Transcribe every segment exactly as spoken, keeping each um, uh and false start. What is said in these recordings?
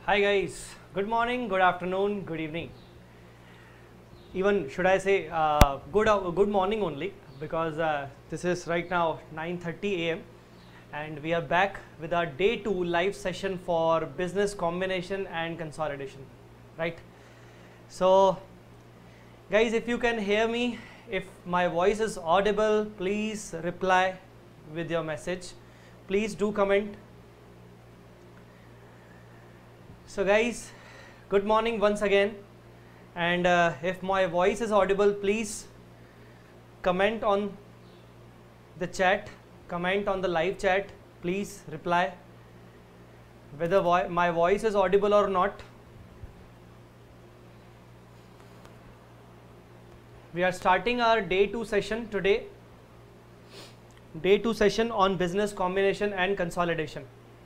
Hi guys, good morning, good afternoon, good evening. Even should I say uh, good uh, good morning only, because uh, this is right now nine thirty a m and we are back with our day two live session for business combination and consolidation, right? So guys, if you can hear me, if my voice is audible, please reply with your message. Please do comment. So guys, good morning once again, and uh, if my voice is audible, please comment on the chat, comment on the live chat, please reply whether vo my voice is audible or not. We are starting our day two session today, day two session on business combination and consolidation.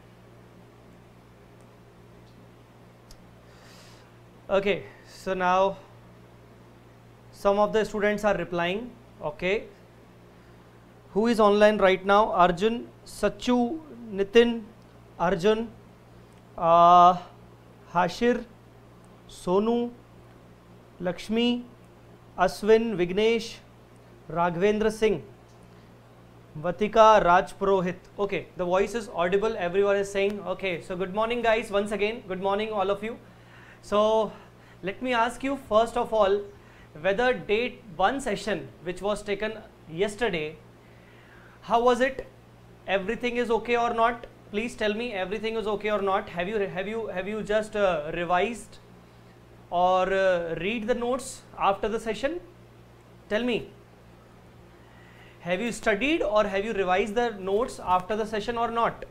Okay, so now some of the students are replying. Okay, who is online right now? Arjun, Sachu, Nitin, Arjun, uh, Hashir, Sonu, Lakshmi, Aswin, Vignesh, Raghavendra Singh, Vatika, Raj Purohit. Okay, the voice is audible, everyone is saying. Okay, so good morning guys, once again, good morning all of you. So let me ask you first of all, whether day one session which was taken yesterday, how was it? Everything is okay or not? Please tell me everything is okay or not. Have you have you have you just uh, revised or uh, read the notes after the session? Tell me. Have you studied or have you revised the notes after the session or not?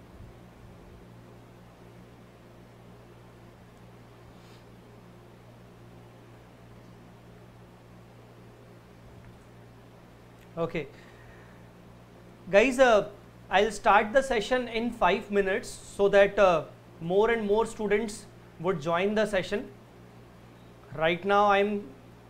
Okay, guys, uh, I'll start the session in five minutes so that uh, more and more students would join the session. Right now I'm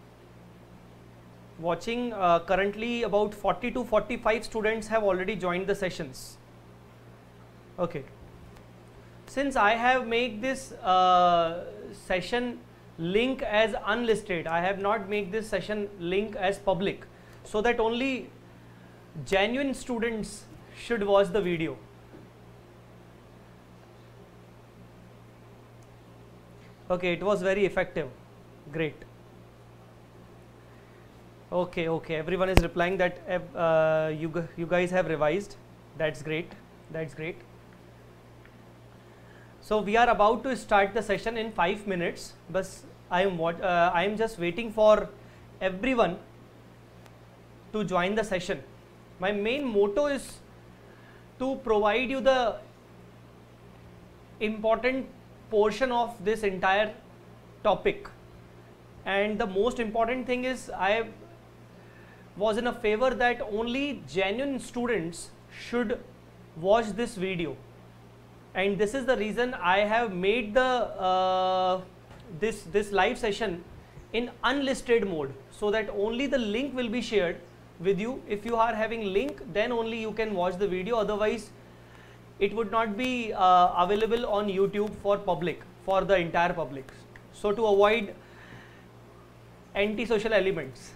watching uh, currently about forty to forty-five students have already joined the sessions. Okay, since I have made this uh, session link as unlisted, I have not made this session link as public, so that only genuine students should watch the video. Okay, it was very effective. Great. Okay, okay, everyone is replying that uh, you, you guys have revised. That's great. That's great. So we are about to start the session in five minutes, but I am what uh, I am just waiting for everyone to join the session. My main motto is to provide you the important portion of this entire topic, and the most important thing is I was in a favor that only genuine students should watch this video, and this is the reason I have made the uh, this this live session in unlisted mode, so that only the link will be shared with you. If you are having link, then only you can watch the video, otherwise it would not be uh, available on YouTube for public, for the entire public. So to avoid antisocial elements.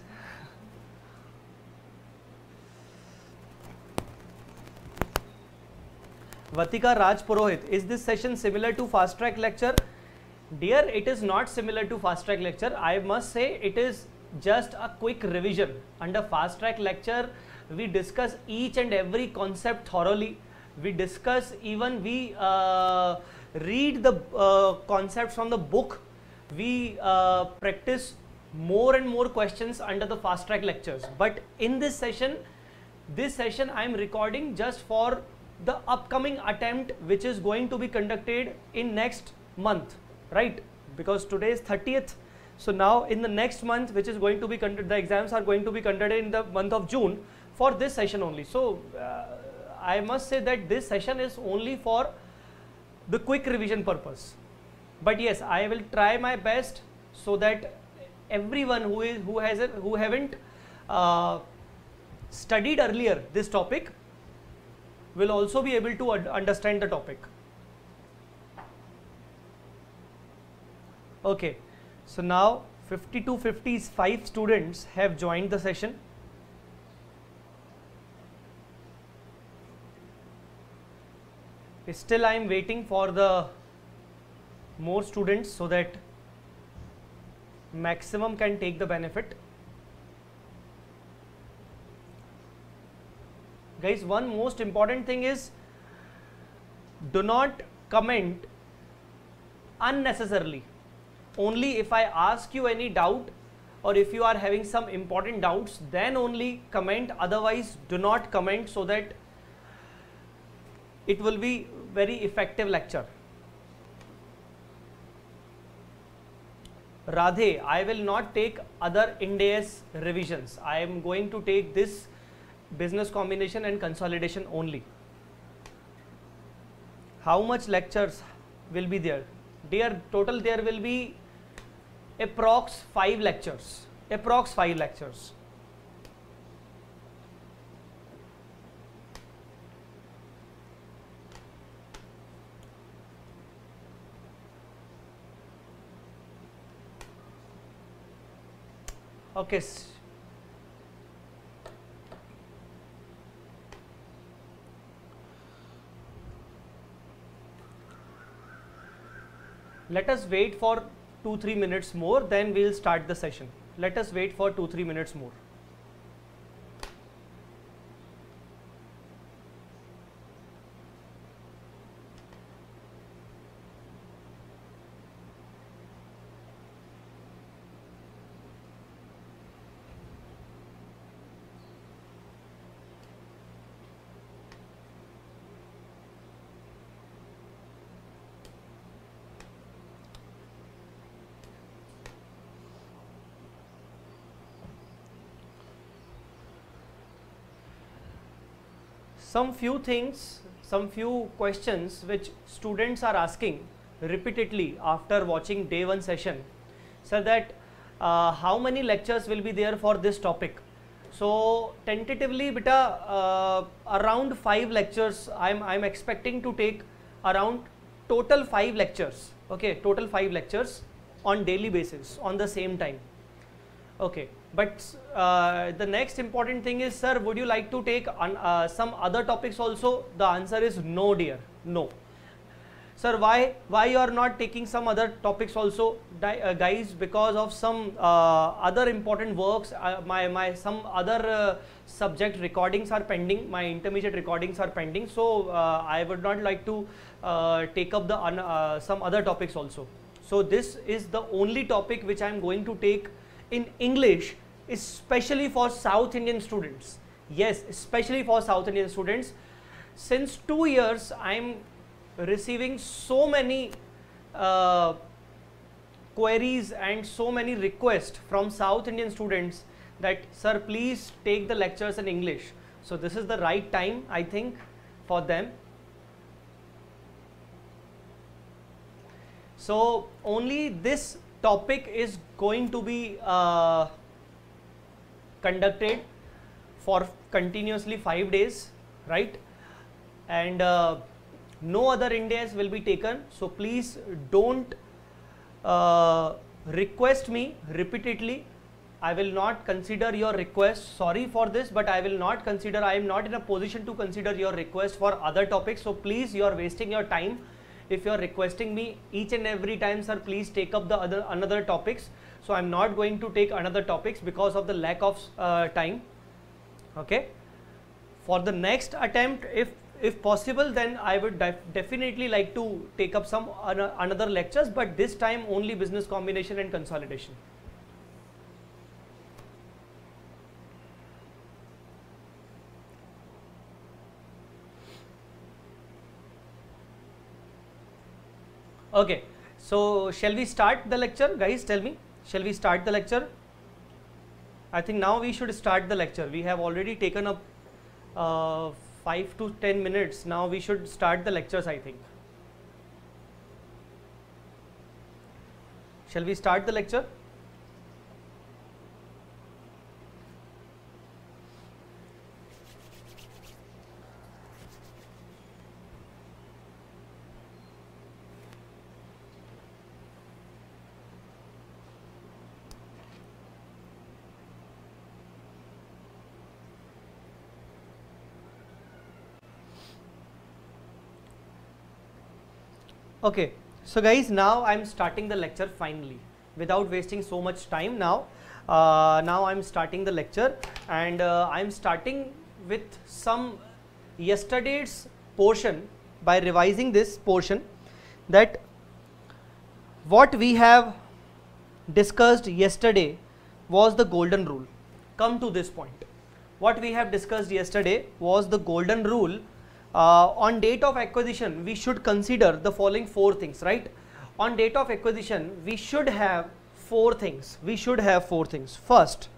Vatika Raj Purohit, is this session similar to fast track lecture? Dear, it is not similar to fast track lecture. I must say it is just a quick revision. Under fast track lecture, we discuss each and every concept thoroughly. We discuss, even we uh, read the uh, concepts from the book. We uh, practice more and more questions under the fast track lectures. But in this session, this session I am recording just for the upcoming attempt which is going to be conducted in next month, right? Because today is thirtieth. So now in the next month, which is going to be conducted, the exams are going to be conducted in the month of June for this session only. So uh, I must say that this session is only for the quick revision purpose. But yes, I will try my best so that everyone who is who has a, who haven't uh, studied earlier this topic will also be able to understand the topic. Okay, so now fifty to fifty-five students have joined the session. Still I am waiting for the more students so that maximum can take the benefit. Guys, one most important thing is, do not comment unnecessarily. Only if I ask you any doubt or if you are having some important doubts, then only comment. Otherwise do not comment, so that it will be very effective lecture. Radhe, I will not take other Ind AS revisions. I am going to take this business combination and consolidation only. How much lectures will be there? Dear, total there will be approx five lectures. Approx five lectures. Okay. Let us wait for two three minutes more, then we will start the session. Let us wait for two three minutes more. Some few things, some few questions which students are asking repeatedly after watching day one session, so that uh, how many lectures will be there for this topic. So tentatively beta uh, around five lectures I'm, I'm expecting to take, around total five lectures. Okay, total five lectures on daily basis on the same time. Okay, but uh, the next important thing is, sir, would you like to take un, uh, some other topics also? The answer is no, dear, no. Sir, why why you are not taking some other topics also? Di uh, guys, because of some uh, other important works, uh, my my some other uh, subject recordings are pending. My intermediate recordings are pending, so uh, I would not like to uh, take up the un, uh, some other topics also. So this is the only topic which I am going to take in English, especially for South Indian students. Yes, especially for South Indian students. Since two years, I am receiving so many uh, queries and so many requests from South Indian students that, sir, please take the lectures in English. So this is the right time, I think, for them. So only this topic is going to be uh, conducted for continuously five days, right? And uh, no other Ind AS will be taken. So please don't uh, request me repeatedly. I will not consider your request. Sorry for this, but I will not consider. I am not in a position to consider your request for other topics. So please, you are wasting your time. If you are requesting me each and every time, sir, please take up the other another topics. So I'm not going to take another topics because of the lack of uh, time. Okay. For the next attempt, if if possible, then I would def definitely like to take up some an another lectures, but this time only business combination and consolidation. Okay, so shall we start the lecture, guys? Tell me, shall we start the lecture? I think now we should start the lecture. We have already taken up uh, five to ten minutes. Now we should start the lectures, I think. Shall we start the lecture? Okay, so guys, now I'm starting the lecture finally without wasting so much time. Now uh, now I'm starting the lecture, and uh, I'm starting with some yesterday's portion by revising this portion, that what we have discussed yesterday was the golden rule. Come to this point. What we have discussed yesterday was the golden rule. Uh, on date of acquisition, we should consider the following four things, right? On date of acquisition, we should have four things. We should have four things. First,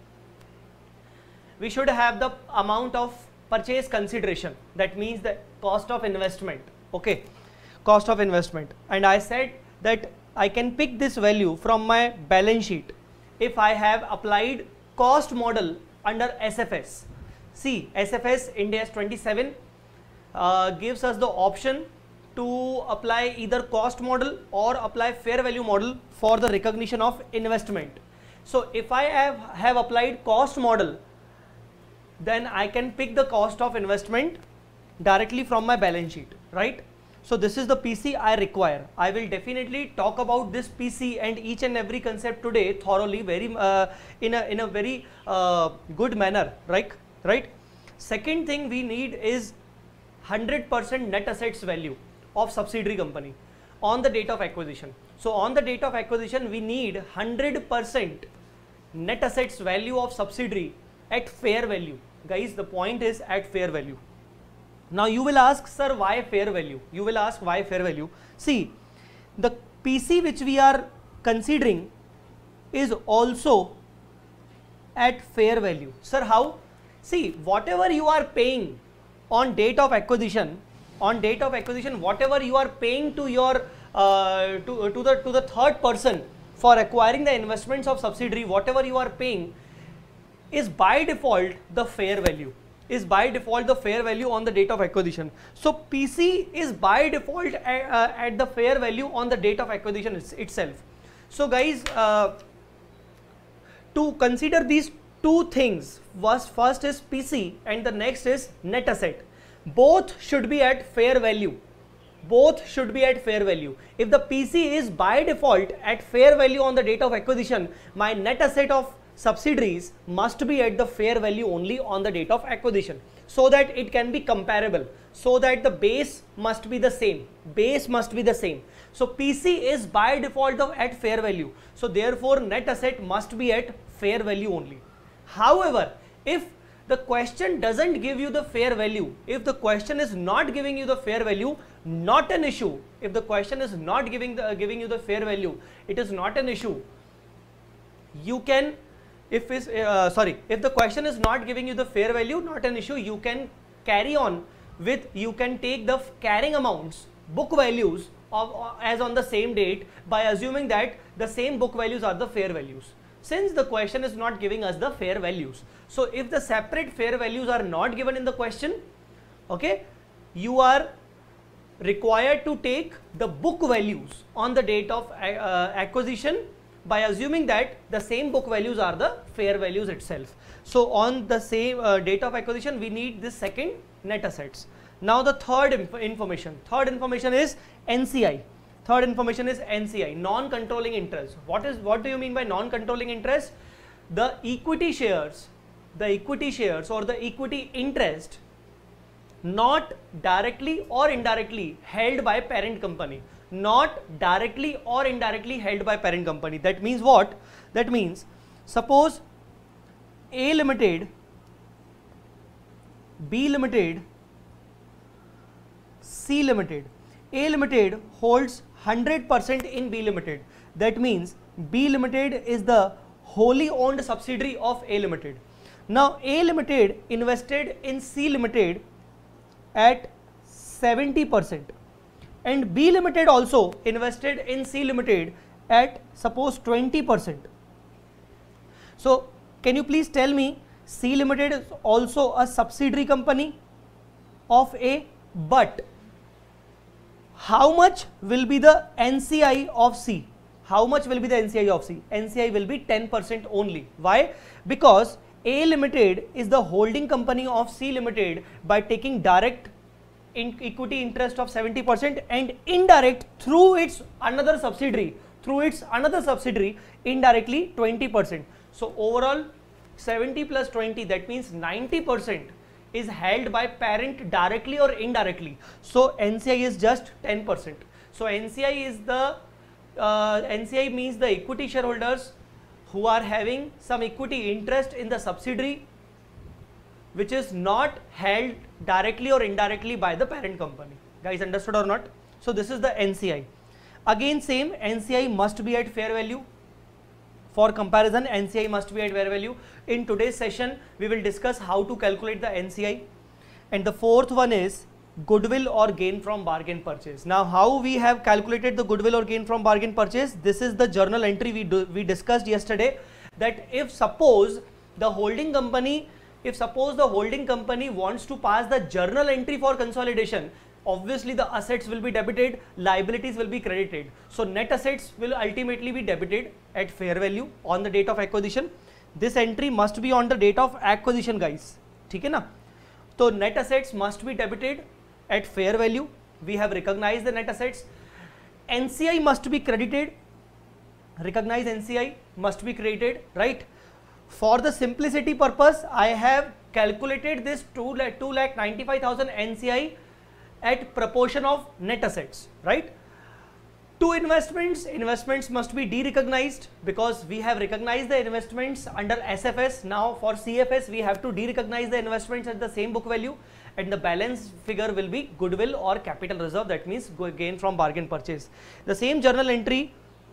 we should have the amount of purchase consideration. That means the cost of investment. Okay, cost of investment. And I said that I can pick this value from my balance sheet if I have applied cost model under S F S. See, S F S Ind AS twenty-seven uh, gives us the option to apply either cost model or apply fair value model for the recognition of investment. So if I have, have applied cost model, then I can pick the cost of investment directly from my balance sheet, right? So this is the P C I require. I will definitely talk about this P C and each and every concept today thoroughly, very uh, in a in a very uh, good manner, right? Right. Second thing we need is one hundred percent net assets value of subsidiary company on the date of acquisition. So on the date of acquisition, we need one hundred percent net assets value of subsidiary at fair value. Guys, the point is at fair value. Now you will ask, sir, why fair value? You will ask why fair value. See, the P C which we are considering is also at fair value. Sir, how? See, whatever you are paying on date of acquisition, on date of acquisition, whatever you are paying to your uh, to, to the to the third person for acquiring the investments of subsidiary, whatever you are paying is by default the fair value. Is by default the fair value on the date of acquisition. So P C is by default at, uh, at the fair value on the date of acquisition it's, itself. So guys, uh, to consider these two things, was first is P C and the next is net asset. Both should be at fair value. Both should be at fair value. If the P C is by default at fair value on the date of acquisition, my net asset of subsidiaries must be at the fair value only on the date of acquisition, so that it can be comparable, so that the base must be the same. Base must be the same. So P C is by default of at fair value. So therefore net asset must be at fair value only. However, if the question doesn't give you the fair value, if the question is not giving you the fair value, not an issue. If the question is not giving the uh, giving you the fair value, it is not an issue. You can, if is uh, sorry, if the question is not giving you the fair value, not an issue. You can carry on with, you can take the carrying amounts, book values of uh, as on the same date, by assuming that the same book values are the fair values, since the question is not giving us the fair values. So if the separate fair values are not given in the question, okay, you are required to take the book values on the date of uh, acquisition, by assuming that the same book values are the fair values itself. So on the same uh, date of acquisition, we need this second net assets. Now the third inf information, third information is N C I. Third information is N C I, non-controlling interest. What is, what do you mean by non-controlling interest? The equity shares, the equity shares or the equity interest not directly or indirectly held by parent company. Not directly or indirectly held by parent company. That means what? That means suppose A Limited, B Limited, C Limited. A Limited holds one hundred percent in B Limited. That means B Limited is the wholly owned subsidiary of A Limited. Now A Limited invested in C Limited at seventy percent. And B Limited also invested in C Limited at suppose twenty percent. So can you please tell me, C Limited is also a subsidiary company of A, but how much will be the N C I of C? How much will be the N C I of C? N C I will be ten percent only. Why? Because A Limited is the holding company of C Limited by taking direct in equity interest of seventy percent, and indirect through its another subsidiary, through its another subsidiary indirectly twenty percent. So overall seventy plus twenty, that means ninety percent is held by parent directly or indirectly. So N C I is just ten percent. So N C I is the uh, N C I means the equity shareholders who are having some equity interest in the subsidiary which is not held directly or indirectly by the parent company. Guys, understood or not? So this is the N C I. Again same, N C I must be at fair value. For comparison, N C I must be at fair value. In today's session, we will discuss how to calculate the N C I. And the fourth one is goodwill or gain from bargain purchase. Now, how we have calculated the goodwill or gain from bargain purchase? This is the journal entry we do, we discussed yesterday, that if suppose the holding company, if suppose the holding company wants to pass the journal entry for consolidation, obviously the assets will be debited, liabilities will be credited. So net assets will ultimately be debited at fair value on the date of acquisition. This entry must be on the date of acquisition, guys. ठीक है ना? So net assets must be debited at fair value. We have recognized the net assets. N C I must be credited. Recognize N C I must be credited, right? For the simplicity purpose, I have calculated this two lakh ninety-five thousand N C I at proportion of net assets, right? Two investments, investments must be de-recognized because we have recognized the investments under S F S. Now for C F S, we have to de-recognize the investments at the same book value, and the balance figure will be goodwill or capital reserve, that means gain from bargain purchase. The same journal entry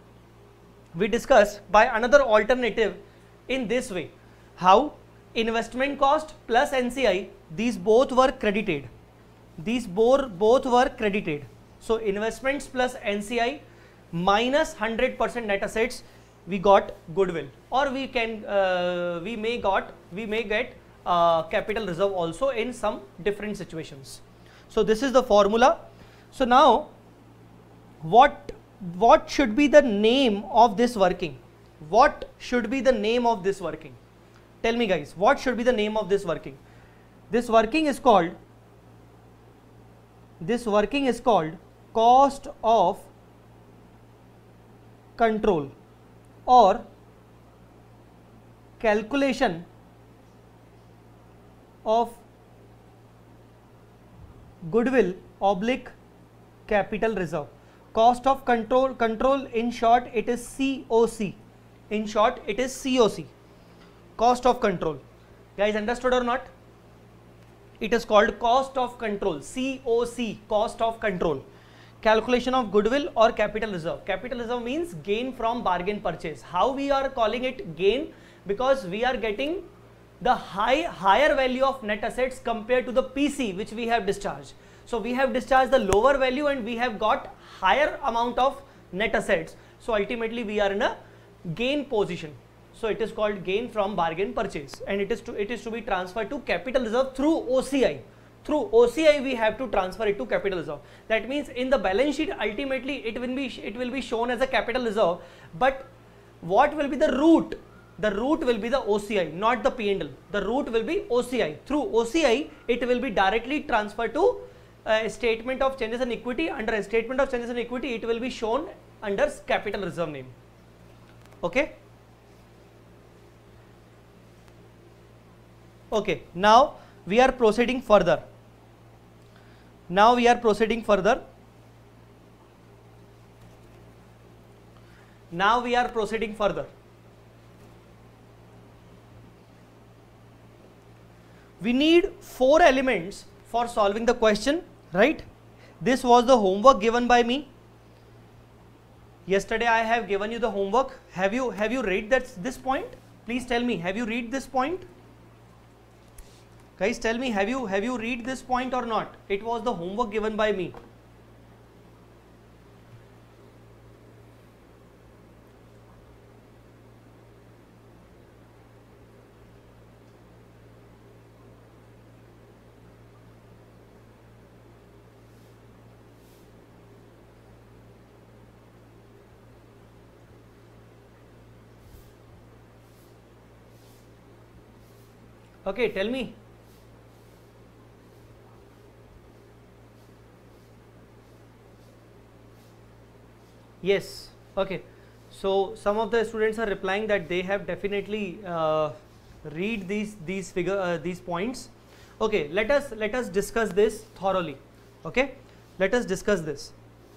we discussed by another alternative in this way. How? Investment cost plus N C I, these both were credited. These both both were credited. So investments plus N C I minus one hundred percent net assets, we got goodwill, or we can uh, we may got we may get uh, capital reserve also in some different situations. So this is the formula. So now what what should be the name of this working? What should be the name of this working? Tell me, guys, what should be the name of this working? This working is called this working is called cost of control or calculation of goodwill oblique capital reserve. Cost of control, control in short it is C O C. In short, it is C O C, cost of control. Guys, understood or not? It is called cost of control, C O C, cost of control. Calculation of goodwill or capital reserve. Capital reserve means gain from bargain purchase. How we are calling it gain? Because we are getting the high higher value of net assets compared to the P C which we have discharged. So we have discharged the lower value and we have got higher amount of net assets. So ultimately we are in a gain position. So it is called gain from bargain purchase, and it is to it is to be transferred to capital reserve through O C I. Through O C I we have to transfer it to capital reserve. That means in the balance sheet ultimately it will be it will be shown as a capital reserve, but what will be the root? The root will be the O C I, not the P and L. The root will be O C I. Through O C I it will be directly transferred to a statement of changes in equity. Under a statement of changes in equity it will be shown under capital reserve name. Okay. Okay, now we are proceeding further. Now we are proceeding further. Now we are proceeding further. We need four elements for solving the question, right? This was the homework given by me. Yesterday I have given you the homework. Have you have you read that this point? Please tell me, have you read this point? Guys, tell me, have you have you read this point or not? It was the homework given by me. Okay, tell me. Yes. Okay. So some of the students are replying that they have definitely uh, read these these figure uh, these points. Okay. Let us let us discuss this thoroughly. Okay. Let us discuss this.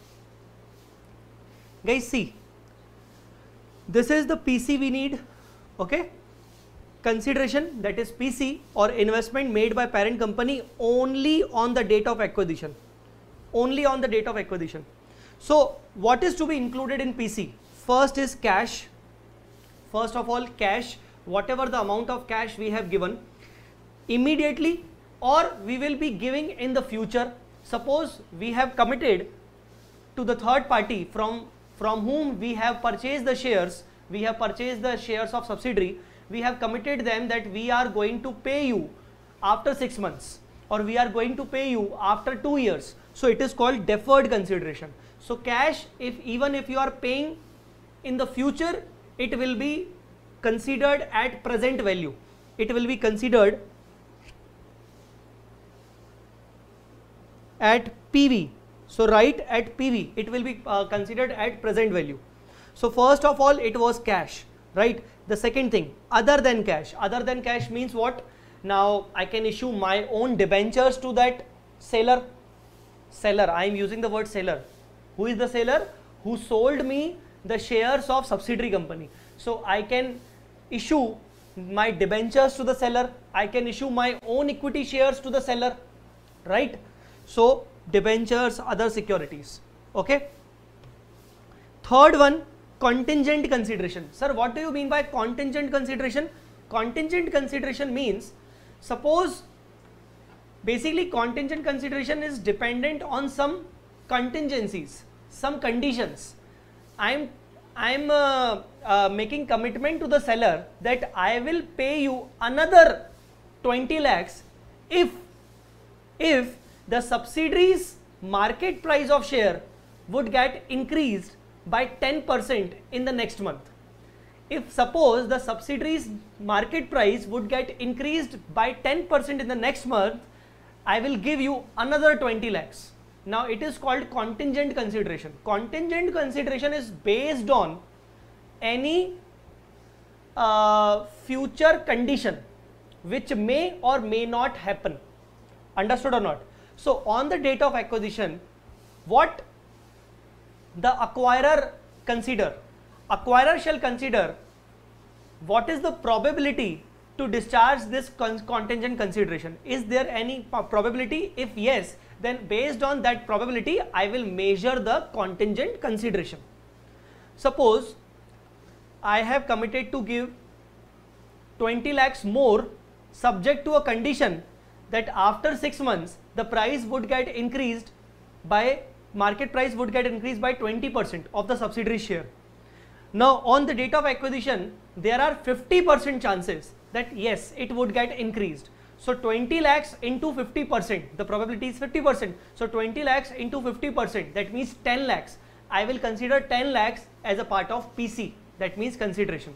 Guys, see. This is the P C we need. Okay. Consideration, that is P C, or investment made by parent company only on the date of acquisition. Only on the date of acquisition. So what is to be included in P C? First is cash. First of all, cash, whatever the amount of cash we have given immediately, or we will be giving in the future. Suppose we have committed to the third party from, from whom we have purchased the shares, we have purchased the shares of subsidiary, we have committed them that we are going to pay you after six months or we are going to pay you after two years. So it is called deferred consideration. So cash, if even if you are paying in the future, it will be considered at present value. It will be considered at P V. So write at P V, it will be uh, considered at present value. So first of all, it was cash, right? The second thing, other than cash. Other than cash means what? Now I can issue my own debentures to that seller. Seller, I am using the word seller. Who is the seller? Who sold me the shares of subsidiary company. So I can issue my debentures to the seller. I can issue my own equity shares to the seller, right? So debentures, other securities. Okay. Third one, contingent consideration. Sir, what do you mean by contingent consideration? Contingent consideration means, suppose basically contingent consideration is dependent on some contingencies, some conditions. I'm I'm uh, uh, making commitment to the seller that I will pay you another twenty lakhs if if the subsidiary's market price of share would get increased by ten percent in the next month. If suppose the subsidiary's market price would get increased by ten percent in the next month, I will give you another twenty lakhs. Now it is called contingent consideration. Contingent consideration is based on any uh, future condition which may or may not happen. Understood or not? So on the date of acquisition, what the acquirer consider? Acquirer shall consider what is the probability to discharge this con contingent consideration. Is there any probability? If yes, then based on that probability, I will measure the contingent consideration. Suppose I have committed to give twenty lakhs more subject to a condition that after six months the price would get increased by market price would get increased by twenty percent of the subsidiary share. Now on the date of acquisition, there are fifty percent chances that yes, it would get increased. So twenty lakhs into fifty percent, the probability is fifty percent. So twenty lakhs into fifty percent, that means ten lakhs. I will consider ten lakhs as a part of P C, that means consideration.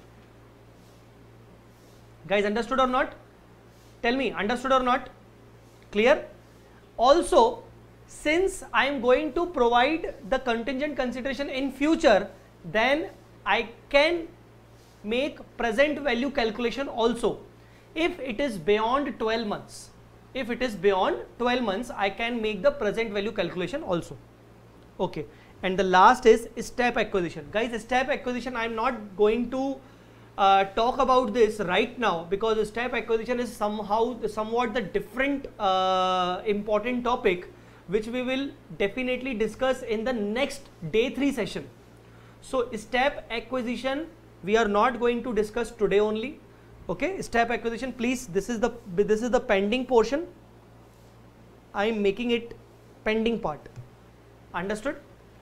Guys, understood or not? Tell me, understood or not? Clear? Also, since I am going to provide the contingent consideration in future, then I can make present value calculation also. If it is beyond twelve months, if it is beyond twelve months, I can make the present value calculation also. Okay. And the last is step acquisition. Guys, step acquisition, I am not going to uh, talk about this right now because step acquisition is somehow somewhat the different uh, important topic which we will definitely discuss in the next day three session. So step acquisition we are not going to discuss today only. Okay, step acquisition, please, this is the this is the pending portion. I am making it pending part. Understood?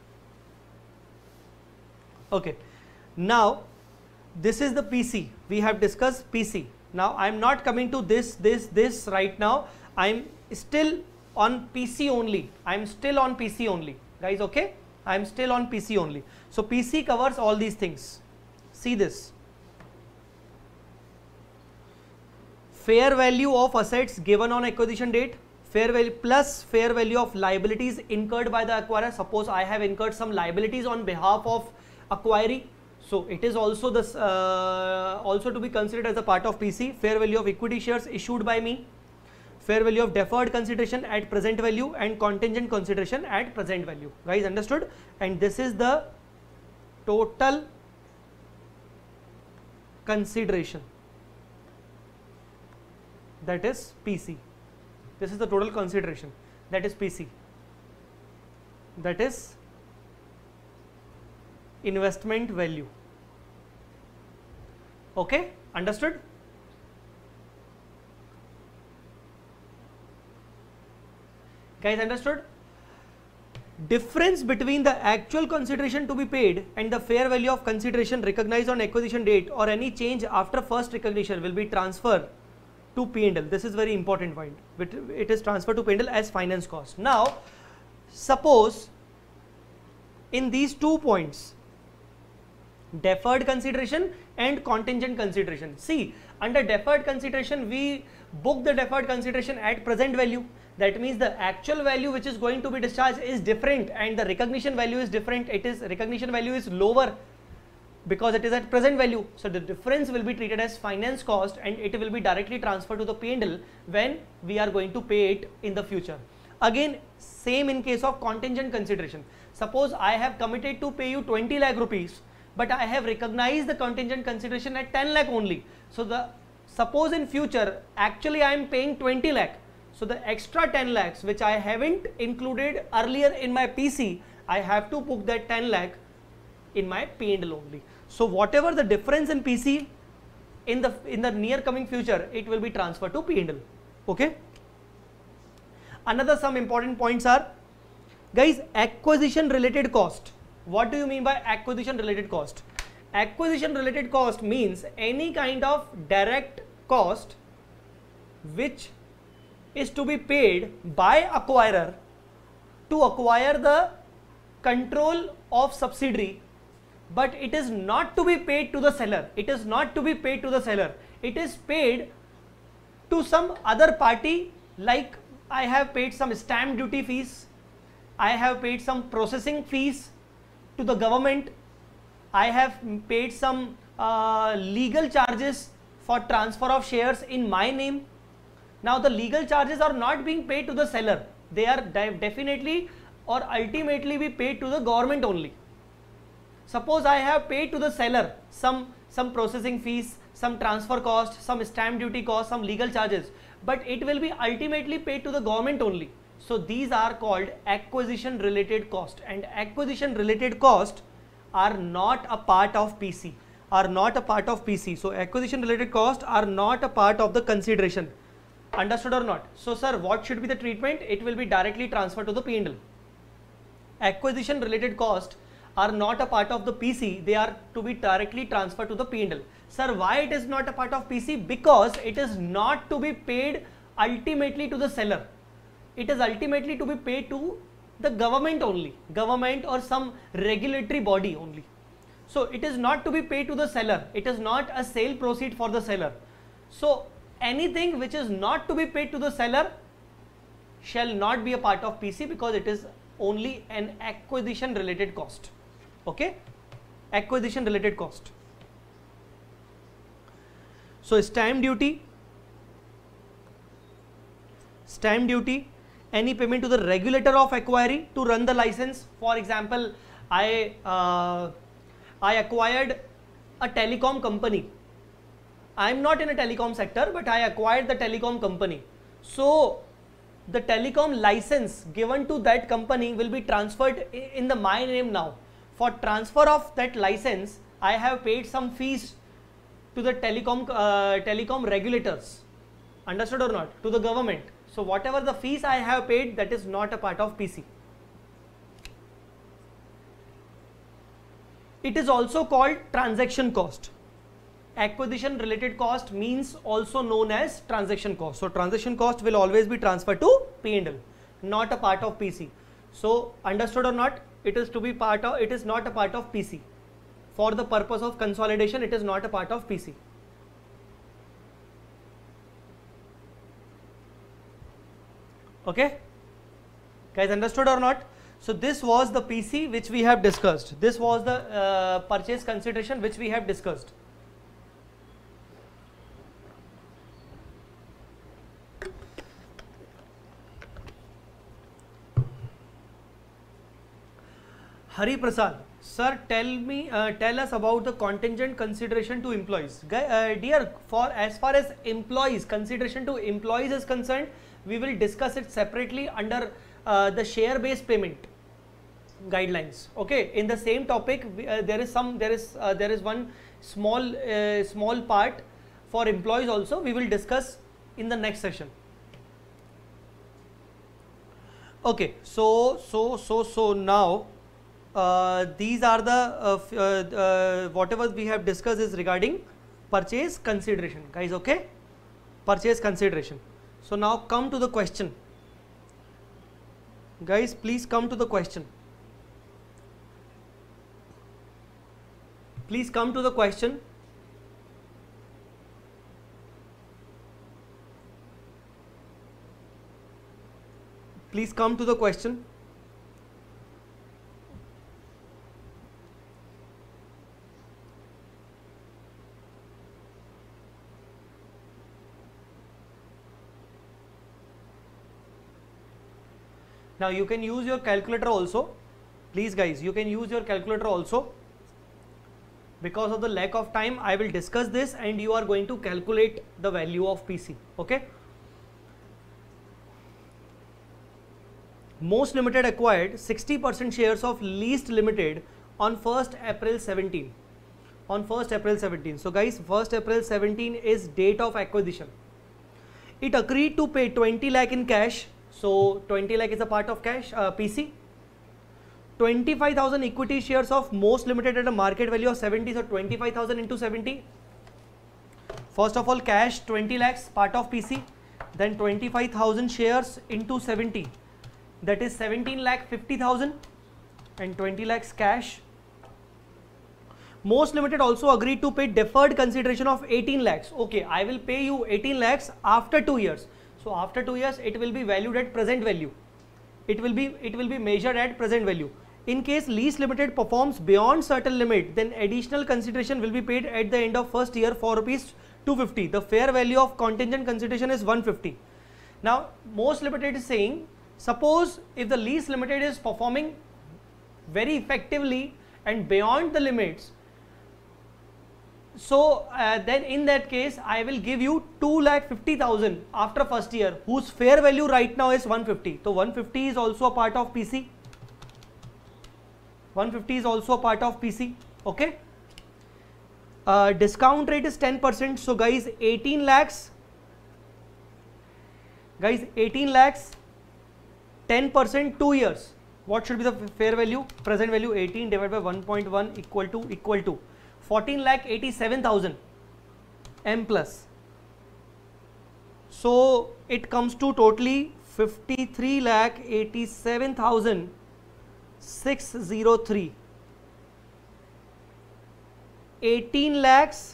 Okay. Now this is the P C. We have discussed P C. Now I am not coming to this this this right now. I am still on P C only. I am still on P C only, guys. Okay, I am still on P C only. So P C covers all these things. See this. Fair value of assets given on acquisition date, fair value plus fair value of liabilities incurred by the acquirer. Suppose I have incurred some liabilities on behalf of acquiree, so it is also this uh, also to be considered as a part of P C. Fair value of equity shares issued by me, fair value of deferred consideration at present value, and contingent consideration at present value. Guys, understood? And this is the total consideration, that is P C. This is the total consideration, that is P C, that is investment value. Okay, understood? Guys, understood? Difference between the actual consideration to be paid and the fair value of consideration recognized on acquisition date or any change after first recognition will be transferred to P and L. This is very important point. It is transferred to P and L as finance cost. Now, suppose in these two points, deferred consideration and contingent consideration. See, under deferred consideration, we book the deferred consideration at present value. That means the actual value which is going to be discharged is different and the recognition value is different. It is recognition value is lower because it is at present value. So the difference will be treated as finance cost and it will be directly transferred to the P and L when we are going to pay it in the future. Again, same in case of contingent consideration. Suppose I have committed to pay you twenty lakh rupees, but I have recognized the contingent consideration at ten lakh only. So the suppose in future actually I am paying twenty lakh. So the extra ten lakhs which I haven't included earlier in my P C, I have to book that ten lakh in my P and L only. So whatever the difference in P C in the in the near coming future, it will be transferred to P and L. Okay. Another some important points are, guys, acquisition related cost. What do you mean by acquisition related cost? Acquisition related cost means any kind of direct cost which is to be paid by acquirer to acquire the control of subsidiary, but it is not to be paid to the seller. It is not to be paid to the seller. It is paid to some other party, like I have paid some stamp duty fees, I have paid some processing fees to the government, I have paid some uh, legal charges for transfer of shares in my name. Now the legal charges are not being paid to the seller. They are definitely or ultimately be paid to the government only. Suppose I have paid to the seller some, some processing fees, some transfer cost, some stamp duty cost, some legal charges, but it will be ultimately paid to the government only. So these are called acquisition related cost, and acquisition related cost are not a part of P C, are not a part of P C. So acquisition related cost are not a part of the consideration. Understood or not? So sir, what should be the treatment? It will be directly transferred to the P and L. Acquisition related cost are not a part of the P C, they are to be directly transferred to the P and L. Sir, why it is not a part of P C? Because it is not to be paid ultimately to the seller. It is ultimately to be paid to the government only, government or some regulatory body only. So it is not to be paid to the seller. It is not a sale proceed for the seller. So anything which is not to be paid to the seller shall not be a part of P C, because it is only an acquisition related cost. Okay, acquisition related cost. So stamp duty, stamp duty, any payment to the regulator of acquiring to run the license. For example, I uh, I acquired a telecom company. I am not in a telecom sector, but I acquired the telecom company. So the telecom license given to that company will be transferred in the my name now. For transfer of that license, I have paid some fees to the telecom uh, telecom regulators. Understood or not? To the government. So whatever the fees I have paid, that is not a part of P C. It is also called transaction cost. Acquisition related cost means also known as transaction cost. So transaction cost will always be transferred to P and L, not a part of P C. So understood or not? It is to be part of, it is not a part of P C. For the purpose of consolidation, it is not a part of P C. Okay, guys, understood or not? So this was the P C which we have discussed. This was the uh, purchase consideration which we have discussed. Hari Prasad, sir, tell me, uh, tell us about the contingent consideration to employees. Guy, uh, dear, for as far as employees, consideration to employees is concerned, we will discuss it separately under uh, the share-based payment guidelines. Okay, in the same topic, we, uh, there is some, there is, uh, there is one small, uh, small part for employees also. We will discuss in the next session. Okay, so, so, so, so now. Uh, these are the uh, uh, uh, whatever we have discussed is regarding purchase consideration, guys. Okay, purchase consideration. So now come to the question, guys. Please come to the question. Please come to the question. Please come to the question. Now you can use your calculator also. Please guys, you can use your calculator also. Because of the lack of time, I will discuss this and you are going to calculate the value of P C. Okay. Most Limited acquired sixty percent shares of Least Limited on first April seventeen. On first April seventeen. So guys, first April seventeen is date of acquisition. It agreed to pay twenty lakh in cash. So twenty lakh is a part of cash, uh, P C. twenty-five thousand equity shares of Most Limited at a market value of seventy. So twenty-five thousand into seventy. First of all, cash twenty lakhs, part of P C. Then twenty-five thousand shares into seventy. That is seventeen lakh fifty thousand and twenty lakhs cash. Most Limited also agreed to pay deferred consideration of eighteen lakhs. Okay, I will pay you eighteen lakhs after two years. So after two years, it will be valued at present value. It will be it will be measured at present value. In case Least Limited performs beyond certain limit, then additional consideration will be paid at the end of first year for rupees two fifty. The fair value of contingent consideration is one fifty. Now, Most Limited is saying, suppose if the Least Limited is performing very effectively and beyond the limits, so uh, then in that case I will give you two lakh fifty thousand after first year, whose fair value right now is one fifty. So one fifty is also a part of P C. one fifty is also a part of P C. Okay. Uh, discount rate is ten percent. So guys, eighteen lakhs. Guys, eighteen lakhs, ten percent, two years. What should be the fair value? Present value eighteen divided by one point one equal to equal to fourteen lakh eighty-seven thousand M plus. So it comes to totally fifty-three lakh eighty-seven thousand six hundred three. eighteen lakhs,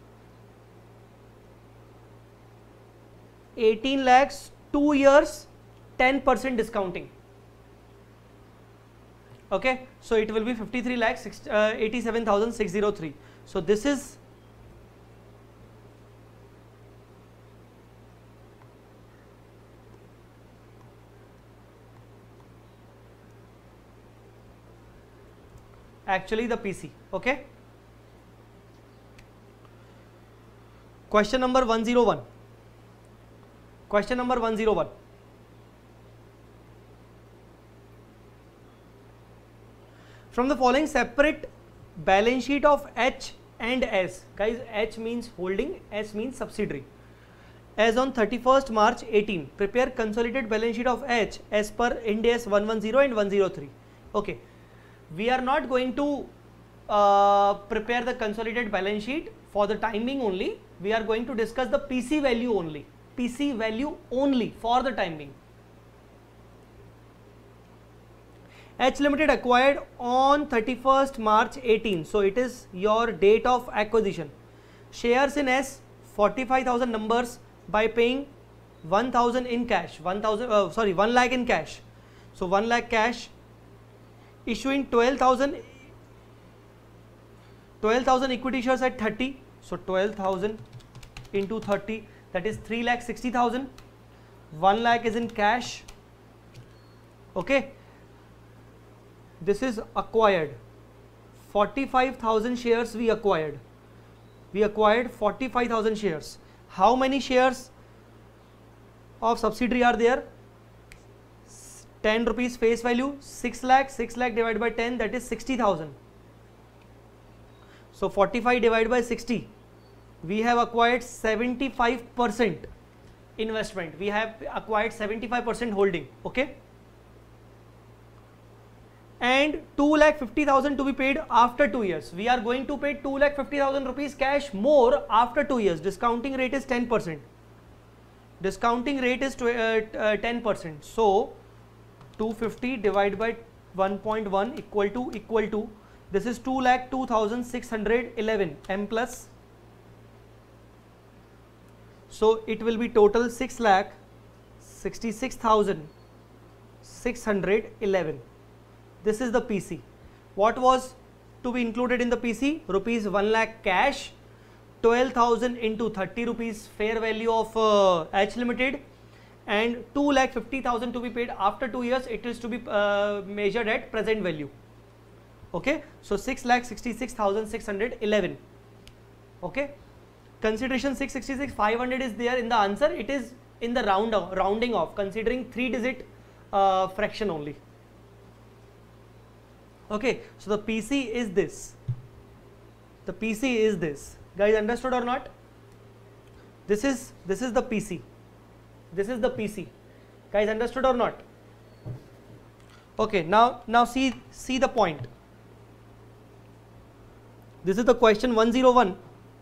eighteen lakhs, two years, ten percent discounting. Okay, so it will be fifty-three lakh eighty-seven thousand six hundred three. So this is actually the P C. Okay. Question number one oh one. Question number one oh one. From the following separate balance sheet of H and S, guys, H means holding, S means subsidiary. As on thirty-first March eighteen, prepare consolidated balance sheet of H as per Ind AS one ten and one oh three. Okay, we are not going to uh, prepare the consolidated balance sheet for the time being only. We are going to discuss the P C value only. P C value only for the time being. H Limited acquired on thirty-first March eighteen. So it is your date of acquisition. Shares in S, forty-five thousand numbers by paying one thousand in cash, one thousand uh, sorry one lakh in cash. So one lakh cash, issuing twelve thousand twelve thousand equity shares at thirty. So twelve thousand into thirty, that is three lakh sixty thousand. one lakh is in cash. Okay, this is acquired. forty-five thousand shares we acquired. We acquired forty-five thousand shares. How many shares of subsidiary are there? ten rupees face value, six lakh, six lakh divided by ten, that is sixty thousand. So forty-five divided by sixty, we have acquired seventy-five percent investment. We have acquired seventy-five percent holding. Okay, and two lakh fifty thousand to be paid after two years. We are going to pay two lakh fifty thousand rupees cash more after two years. Discounting rate is ten percent. Discounting rate is ten percent. So two hundred fifty divided by one point one equal to equal to this is two lakh two thousand six hundred eleven M plus. So it will be total six lakh sixty-six thousand six hundred eleven. This is the P C. What was to be included in the P C? Rupees one lakh cash, twelve thousand into thirty rupees fair value of uh, H Limited, and two lakh fifty thousand to be paid after two years. It is to be uh, measured at present value. Okay, so six lakh sixty-six thousand six hundred eleven. Okay, consideration six sixty-six, five hundred is there in the answer. It is in the round rounding off, considering three digit uh, fraction only. Okay, so the P C is this. The P C is this. Guys, understood or not? This is this is the P C. This is the P C. Guys, understood or not? Okay, now now see see the point. This is the question one oh one.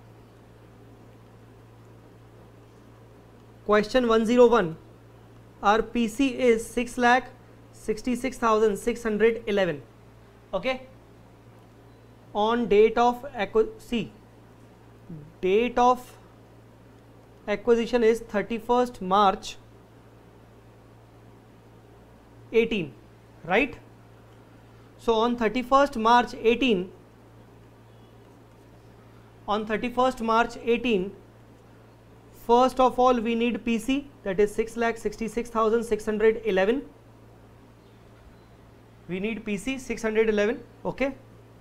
Question one oh one. Our P C is six lakh sixty-six thousand six hundred eleven. Okay. On date of acqu see date of acquisition is thirty-first March eighteen, right? So on thirty-first March eighteen, on thirty-first March eighteen, first of all we need P C, that is six lakh sixty-six thousand six hundred eleven. We need P C six hundred eleven. Okay.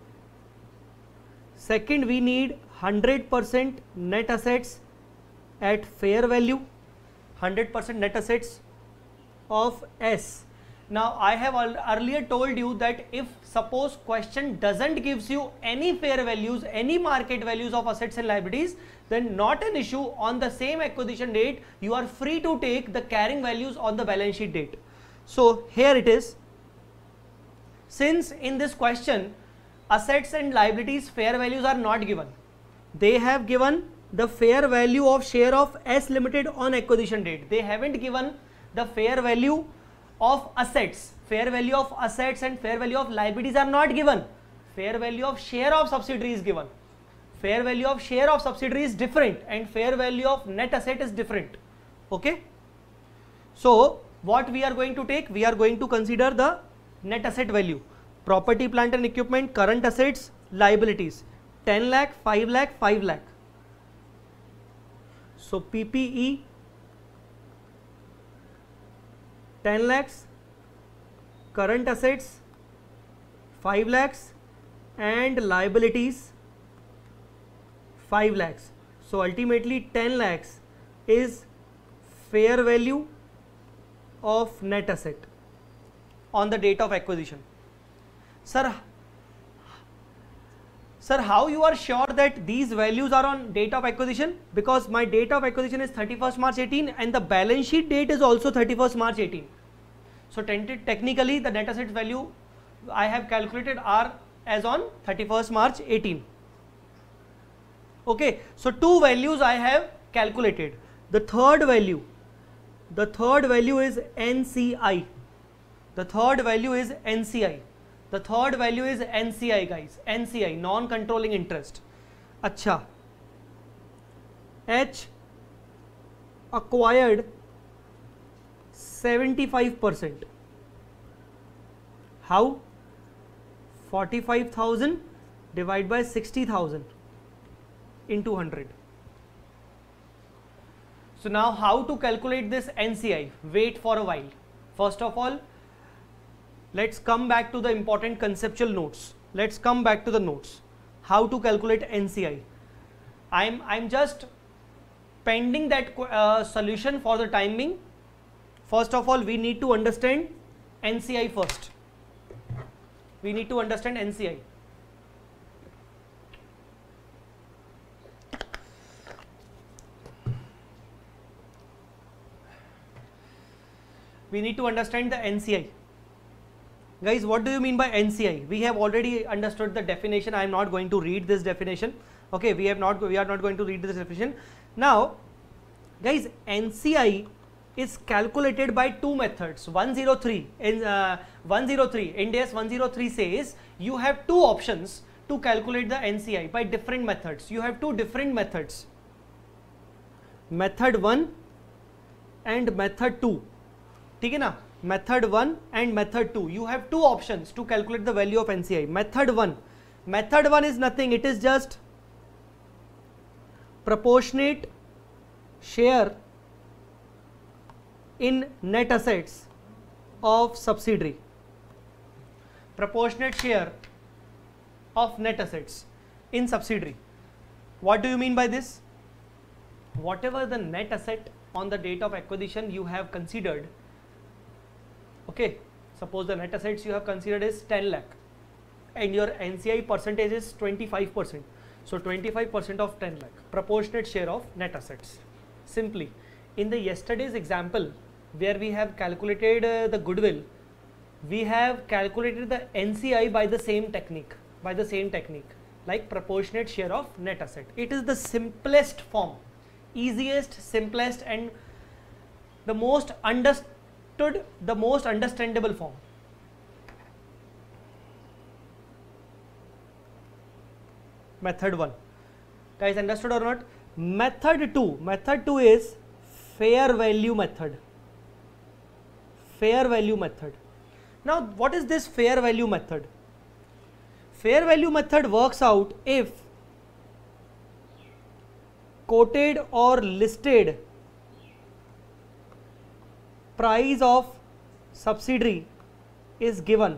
Second, we need one hundred percent net assets at fair value, one hundred percent net assets of S. Now I have earlier told you that if suppose question doesn't gives you any fair values, any market values of assets and liabilities, then not an issue. On the same acquisition date, you are free to take the carrying values on the balance sheet date. So here it is. Since in this question assets and liabilities fair values are not given, they have given the fair value of share of S Limited on acquisition date. They haven't given the fair value of assets. Fair value of assets and fair value of liabilities are not given. Fair value of share of subsidiary is given. Fair value of share of subsidiary is different and fair value of net asset is different. Okay. So what we are going to take? We are going to consider the net asset value. Property, plant and equipment, current assets, liabilities. ten lakh, five lakh, five lakh. So P P E ten lakhs, current assets five lakhs and liabilities five lakhs. So ultimately ten lakhs is fair value of net asset on the date of acquisition. Sir, sir, how you are sure that these values are on date of acquisition? Because my date of acquisition is thirty-first March eighteen and the balance sheet date is also thirty-first March eighteen. So technically the net asset value I have calculated are as on thirty-first March eighteen. Okay, so two values I have calculated. The third value, the third value is N C I. The third value is N C I. The third value is N C I, guys. N C I, non-controlling interest. Acha. H acquired seventy-five percent. How? forty-five thousand divided by sixty thousand into one hundred. So now how to calculate this N C I? Wait for a while. First of all, let's come back to the important conceptual notes. Let's come back to the notes. How to calculate N C I? I'm, I'm just pending that uh, solution for the time being. First of all, we need to understand N C I first. We need to understand N C I. We need to understand the N C I. Guys, what do you mean by N C I? We have already understood the definition. I am not going to read this definition. Okay, we have not we are not going to read this definition. Now, guys, N C I is calculated by two methods. one oh three in uh, one oh three, Ind AS one oh three says you have two options to calculate the N C I by different methods. You have two different methods, method one and method two. ठीक है ना? Method one and method two. You have two options to calculate the value of N C I. Method one, method one is nothing. It is just proportionate share in net assets of subsidiary. Proportionate share of net assets in subsidiary. What do you mean by this? Whatever the net asset on the date of acquisition you have considered, okay, suppose the net assets you have considered is ten lakh and your N C I percentage is twenty-five percent. So twenty-five percent of ten lakh, proportionate share of net assets. Simply, in the yesterday's example where we have calculated uh, the goodwill, we have calculated the N C I by the same technique, by the same technique, like proportionate share of net asset. It is the simplest form, easiest, simplest and the most understood, the most understandable form. Method one. Guys, understood or not? Method two. Method two is fair value method. Fair value method. Now, what is this fair value method? Fair value method works out if quoted or listed price of subsidiary is given.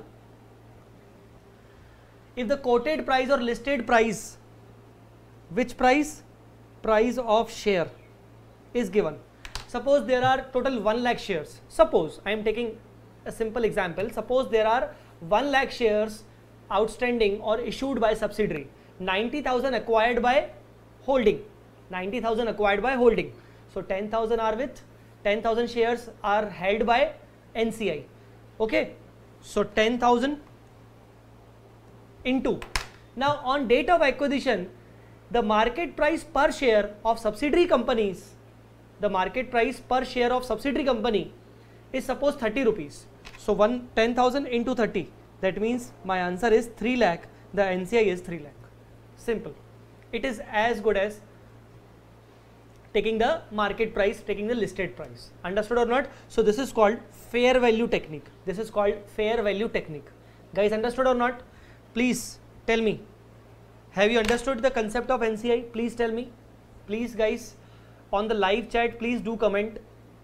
If the quoted price or listed price, which price? Price of share is given. Suppose there are total one lakh shares. Suppose I am taking a simple example. Suppose there are one lakh shares outstanding or issued by subsidiary. ninety thousand acquired by holding. ninety thousand acquired by holding. So ten thousand are with ten thousand shares are held by N C I. Okay. So ten thousand into. Now on date of acquisition, the market price per share of subsidiary companies, the market price per share of subsidiary company is suppose thirty rupees. So one ten thousand into thirty. That means my answer is three lakh. The N C I is three lakh. Simple. It is as good as taking the market price, taking the listed price. Understood or not? So this is called fair value technique. This is called fair value technique. Guys, understood or not? Please tell me. Have you understood the concept of N C I? Please tell me. Please guys, on the live chat, please do comment.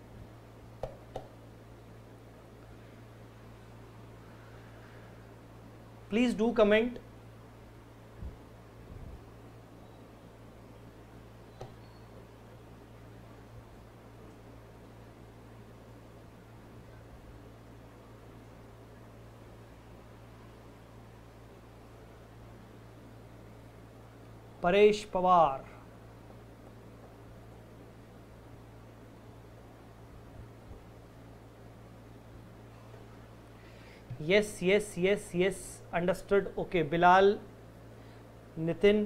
Please do comment. Paresh Pawar. Yes, yes, yes, yes. Understood. Okay. Bilal, Nitin,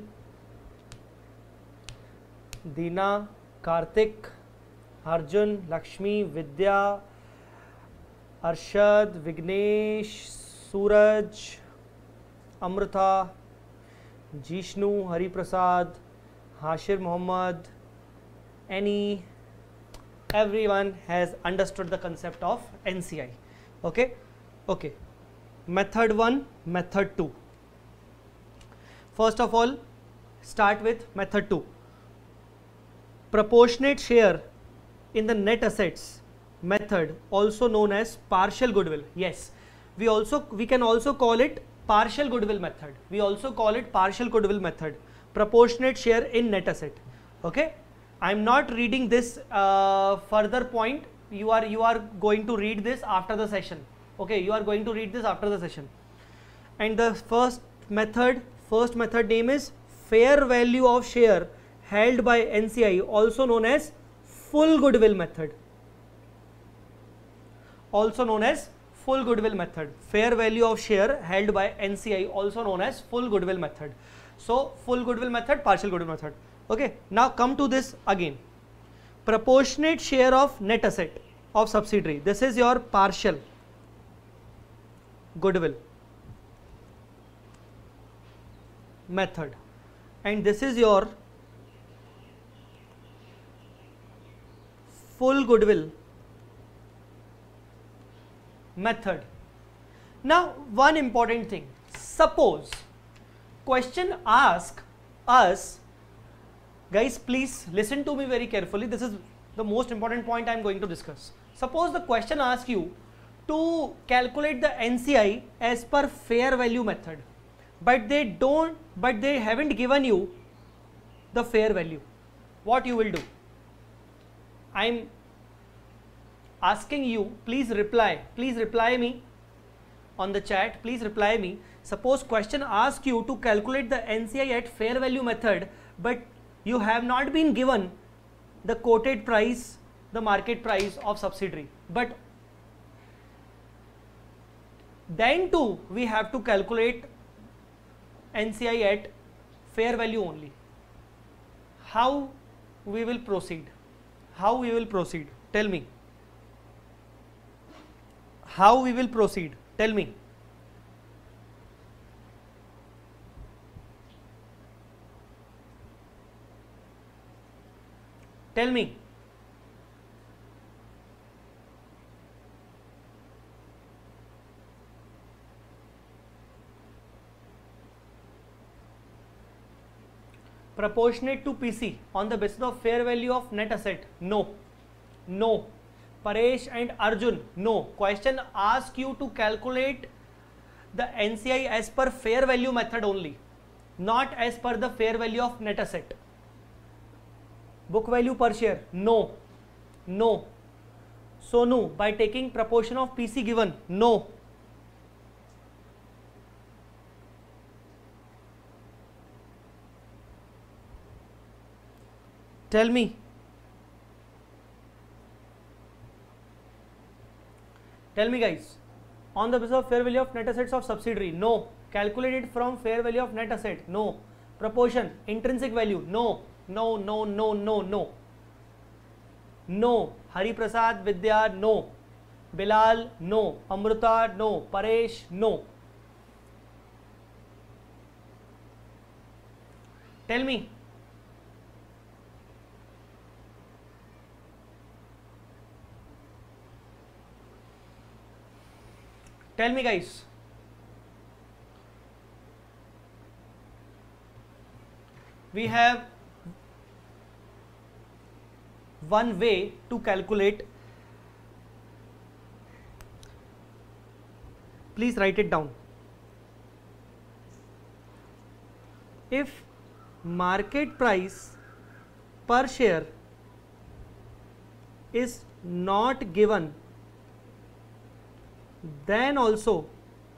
Deena, Karthik, Arjun, Lakshmi, Vidya, Arshad, Vignesh, Suraj, Amrita, Jishnu, Hari Prasad, Hashir Muhammad, Annie, everyone has understood the concept of N C I. Okay, okay. Method one, method two. First of all, start with method two. Proportionate share in the net assets method, also known as partial goodwill. Yes, we also we can also call it partial goodwill method. We also call it partial goodwill method. Proportionate share in net asset. Okay. I am not reading this uh, further point. You are you are going to read this after the session. Okay, you are going to read this after the session. And the first method, first method name is fair value of share held by N C I, also known as full goodwill method. Also known as full goodwill method. Fair value of share held by N C I, also known as full goodwill method. So full goodwill method, partial goodwill method. Okay, now come to this again. Proportionate share of net asset of subsidiary. This is your partial goodwill method, and this is your full goodwill method. Now, one important thing. Suppose question ask us, guys, please listen to me very carefully. This is the most important point I am going to discuss. Suppose the question asks you to calculate the N C I as per fair value method, but they don't, but they haven't given you the fair value. What you will do? I am asking you, please reply, please reply me on the chat, please reply me. Suppose question asks you to calculate the N C I at fair value method, but you have not been given the quoted price, the market price of subsidiary, but then too we have to calculate N C I at fair value only. How we will proceed? How we will proceed? Tell me. How we will proceed? Tell me. Tell me. Proportionate to P C on the basis of fair value of net asset? No. No. Paresh and Arjun, no. Question asks you to calculate the N C I as per fair value method only, not as per the fair value of net asset. Book value per share? No. No. Sonu, by taking proportion of P C given? No. Tell me. Tell me, guys. On the basis of fair value of net assets of subsidiary? No. Calculated from fair value of net asset? No. Proportion, intrinsic value? No. No, no, no, no, no. No. Hari Prasad, Vidya? No. Bilal? No. Amruta? No. Paresh? No. Tell me. Tell me, guys. We have one way to calculate. Please write it down. If market price per share is not given, then also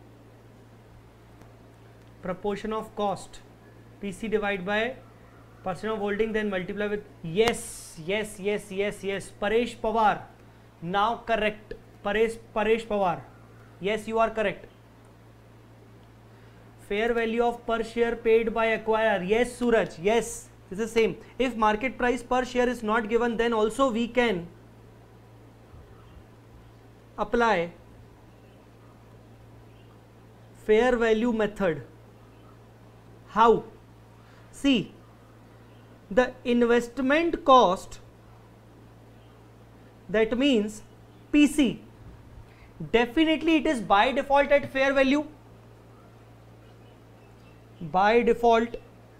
proportion of cost P C divided by percent of holding, then multiply with, yes, yes, yes, yes, yes. Paresh Pawar, now correct. Paresh, Paresh Pawar, yes, you are correct. Fair value of per share paid by acquirer, yes, Suraj, yes, this is same. If market price per share is not given, then also we can apply fair value method. How? See, the investment cost that means P C, definitely it is by default at fair value, by default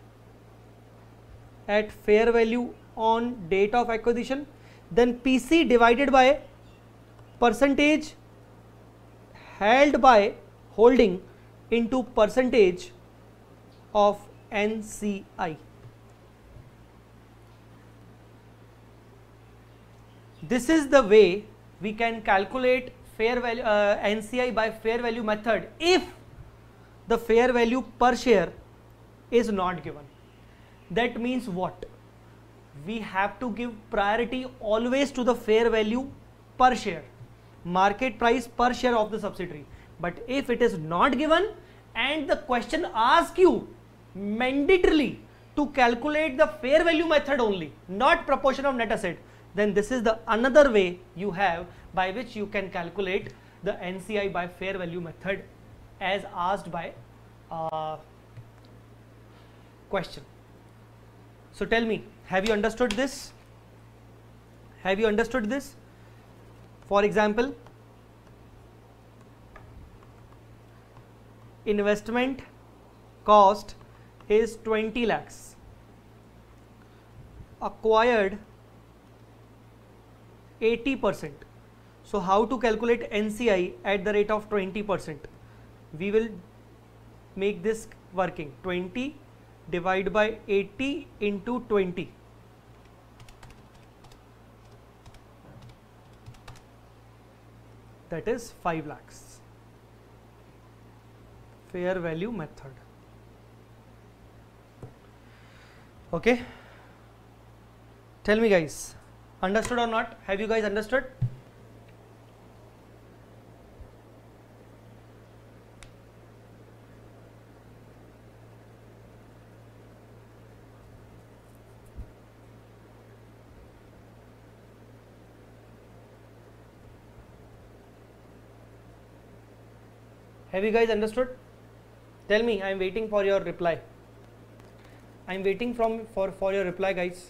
at fair value on date of acquisition. Then P C divided by percentage held by holding into percentage of N C I. This is the way we can calculate fair value uh, N C I by fair value method if the fair value per share is not given. That means what? We have to give priority always to the fair value per share, market price per share of the subsidiary. But if it is not given and the question asks you mandatorily to calculate the fair value method only, not proportion of net asset, then this is the another way you have by which you can calculate the N C I by fair value method as asked by uh, question. So tell me, have you understood this? Have you understood this? For example, investment cost is twenty lakhs, acquired eighty percent. So how to calculate N C I at the rate of twenty percent? We will make this working. Twenty divided by eighty into twenty. That is five lakhs. Fair value method. Okay. Tell me guys, understood or not? Have you guys understood? Have you guys understood? Tell me, I am waiting for your reply. I am waiting from for, for your reply, guys.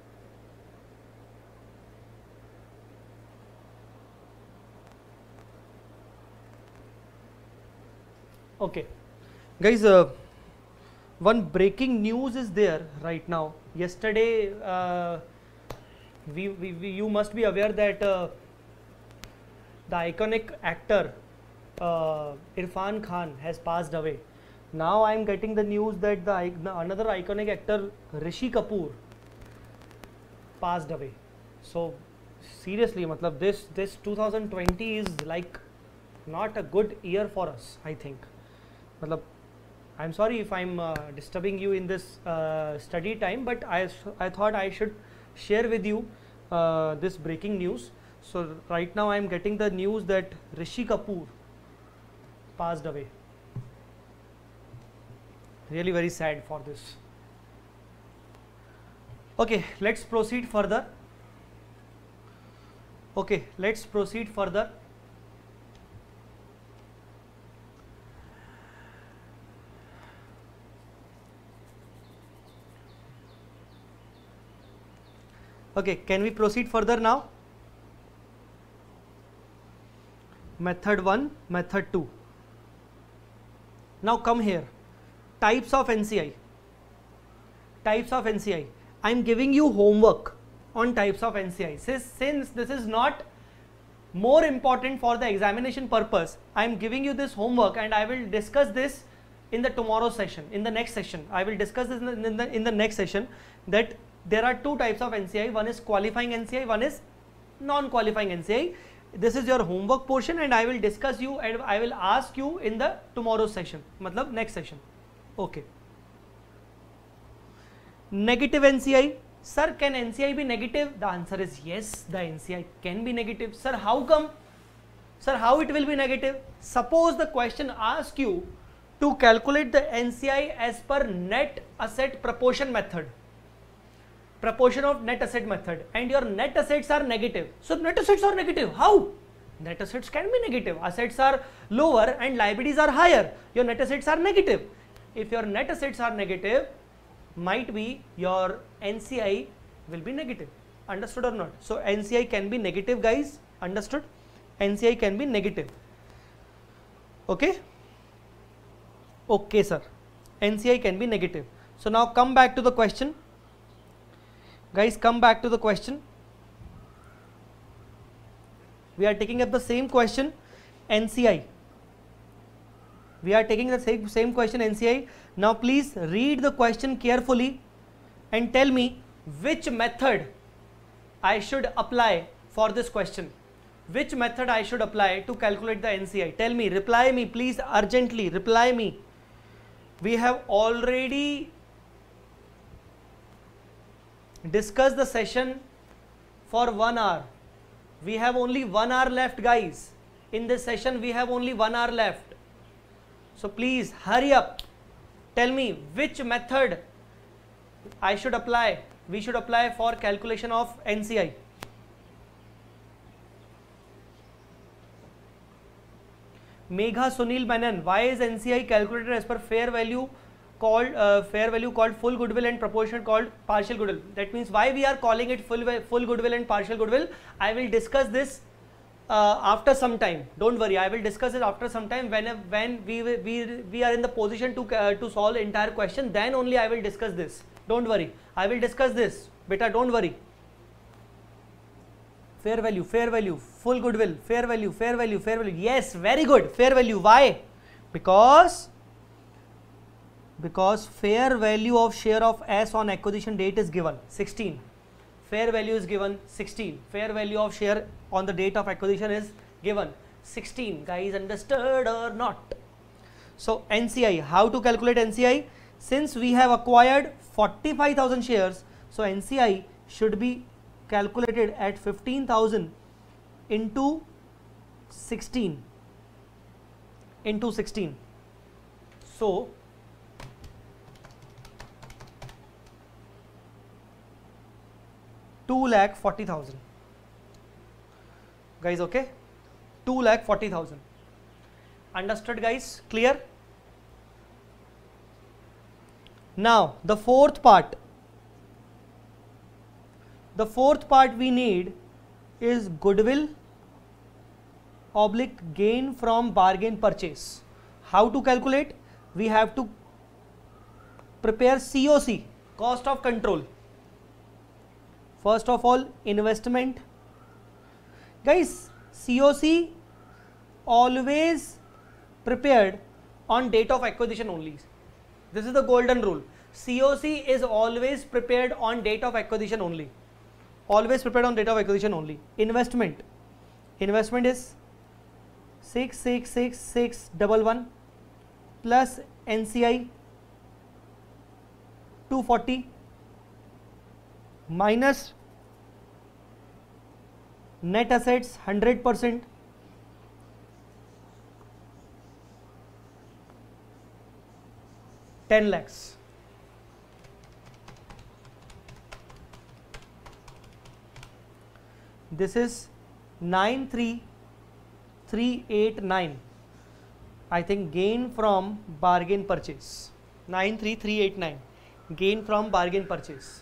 Okay, guys, uh, one breaking news is there right now. Yesterday, uh, we, we, we you must be aware that uh, the iconic actor uh, Irfan Khan has passed away. Now I am getting the news that the, the another iconic actor Rishi Kapoor passed away. So seriously, matlab this this two thousand twenty is like not a good year for us, I think. Matlab, I'm sorry if I'm uh, disturbing you in this uh, study time, but I I thought I should share with you uh, this breaking news. So right now I am getting the news that Rishi Kapoor passed away. Really very sad for this. Okay, let's proceed further. Okay, let's proceed further. Okay, can we proceed further now? Method one, method two. Now come here. Types of N C I. Types of N C I. I am giving you homework on types of N C I. Since, since this is not more important for the examination purpose, I am giving you this homework and I will discuss this in the tomorrow session, in the next session. I will discuss this in the, in the, in the next session, that there are two types of N C I. One is qualifying N C I, one is non-qualifying N C I. This is your homework portion and I will discuss you and I will ask you in the tomorrow's session, matlab next session. Okay. Negative N C I. Sir, can N C I be negative? The answer is yes, the N C I can be negative. Sir, how come? Sir, how it will be negative? Suppose the question asks you to calculate the N C I as per net asset proportion method. Proportion of net asset method, and your net assets are negative. So net assets are negative. How? Net assets can be negative. Assets are lower and liabilities are higher. Your net assets are negative. If your net assets are negative, might be your N C I will be negative. Understood or not? So N C I can be negative, guys. Understood? N C I can be negative. Okay? Okay, sir. N C I can be negative. So now come back to the question. Guys, come back to the question. We are taking up the same question, N C I. We are taking the same, same question, N C I. Now please read the question carefully and tell me which method I should apply for this question. Which method I should apply to calculate the N C I? Tell me, reply me, please, urgently, reply me. We have already discussed the session for one hour. We have only one hour left, guys. In this session, we have only one hour left. So please hurry up. Tell me which method I should apply. We should apply for calculation of N C I. Megha Sunil Menon, why is N C I calculated as per fair value called uh, fair value called full goodwill and proportionate called partial goodwill? That means why we are calling it full full goodwill and partial goodwill. I will discuss this uh, after some time. Don't worry, I will discuss it after some time when when we we we are in the position to uh, to solve the entire question. Then only I will discuss this. Don't worry, I will discuss this. Beta, don't worry. Fair value, fair value, full goodwill, fair value, fair value, fair value. Yes, very good. Fair value. Why? Because because fair value of share of S on acquisition date is given sixteen. Fair value is given sixteen. Fair value of share on the date of acquisition is given sixteen. Guys, understood or not? So N C I, how to calculate N C I? Since we have acquired forty-five thousand shares, so N C I should be calculated at fifteen thousand into sixteen into sixteen. So two lakh forty thousand. Guys, okay? two lakh forty thousand. Understood, guys? Clear? Now the fourth part. The fourth part we need is goodwill oblique gain from bargain purchase. How to calculate? We have to prepare C O C, cost of control. First of all, investment. Guys, C O C always prepared on date of acquisition only. This is the golden rule. C O C is always prepared on date of acquisition only. Always prepared on date of acquisition only. Investment. Investment is six six six six one one plus N C I two forty minus net assets one hundred percent ten lakhs. This is nine three three eight nine. I think gain from bargain purchase. nine three three eight nine. Gain from bargain purchase.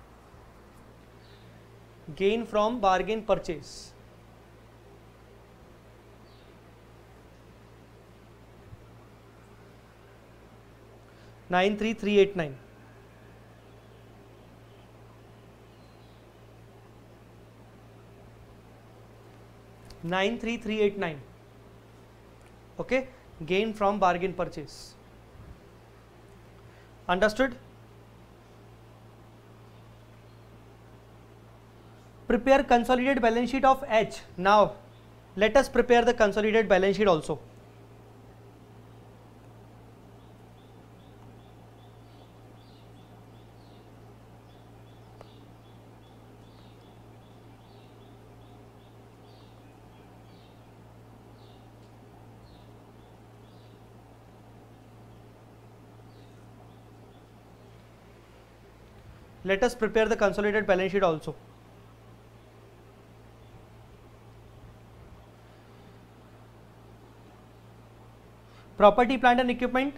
Gain from bargain purchase. nine three three eight nine. nine three three eight nine. Okay, gain from bargain purchase. Understood? Prepare consolidated balance sheet of H. Now let us prepare the consolidated balance sheet also. Let us prepare the consolidated balance sheet also. Property, plant and equipment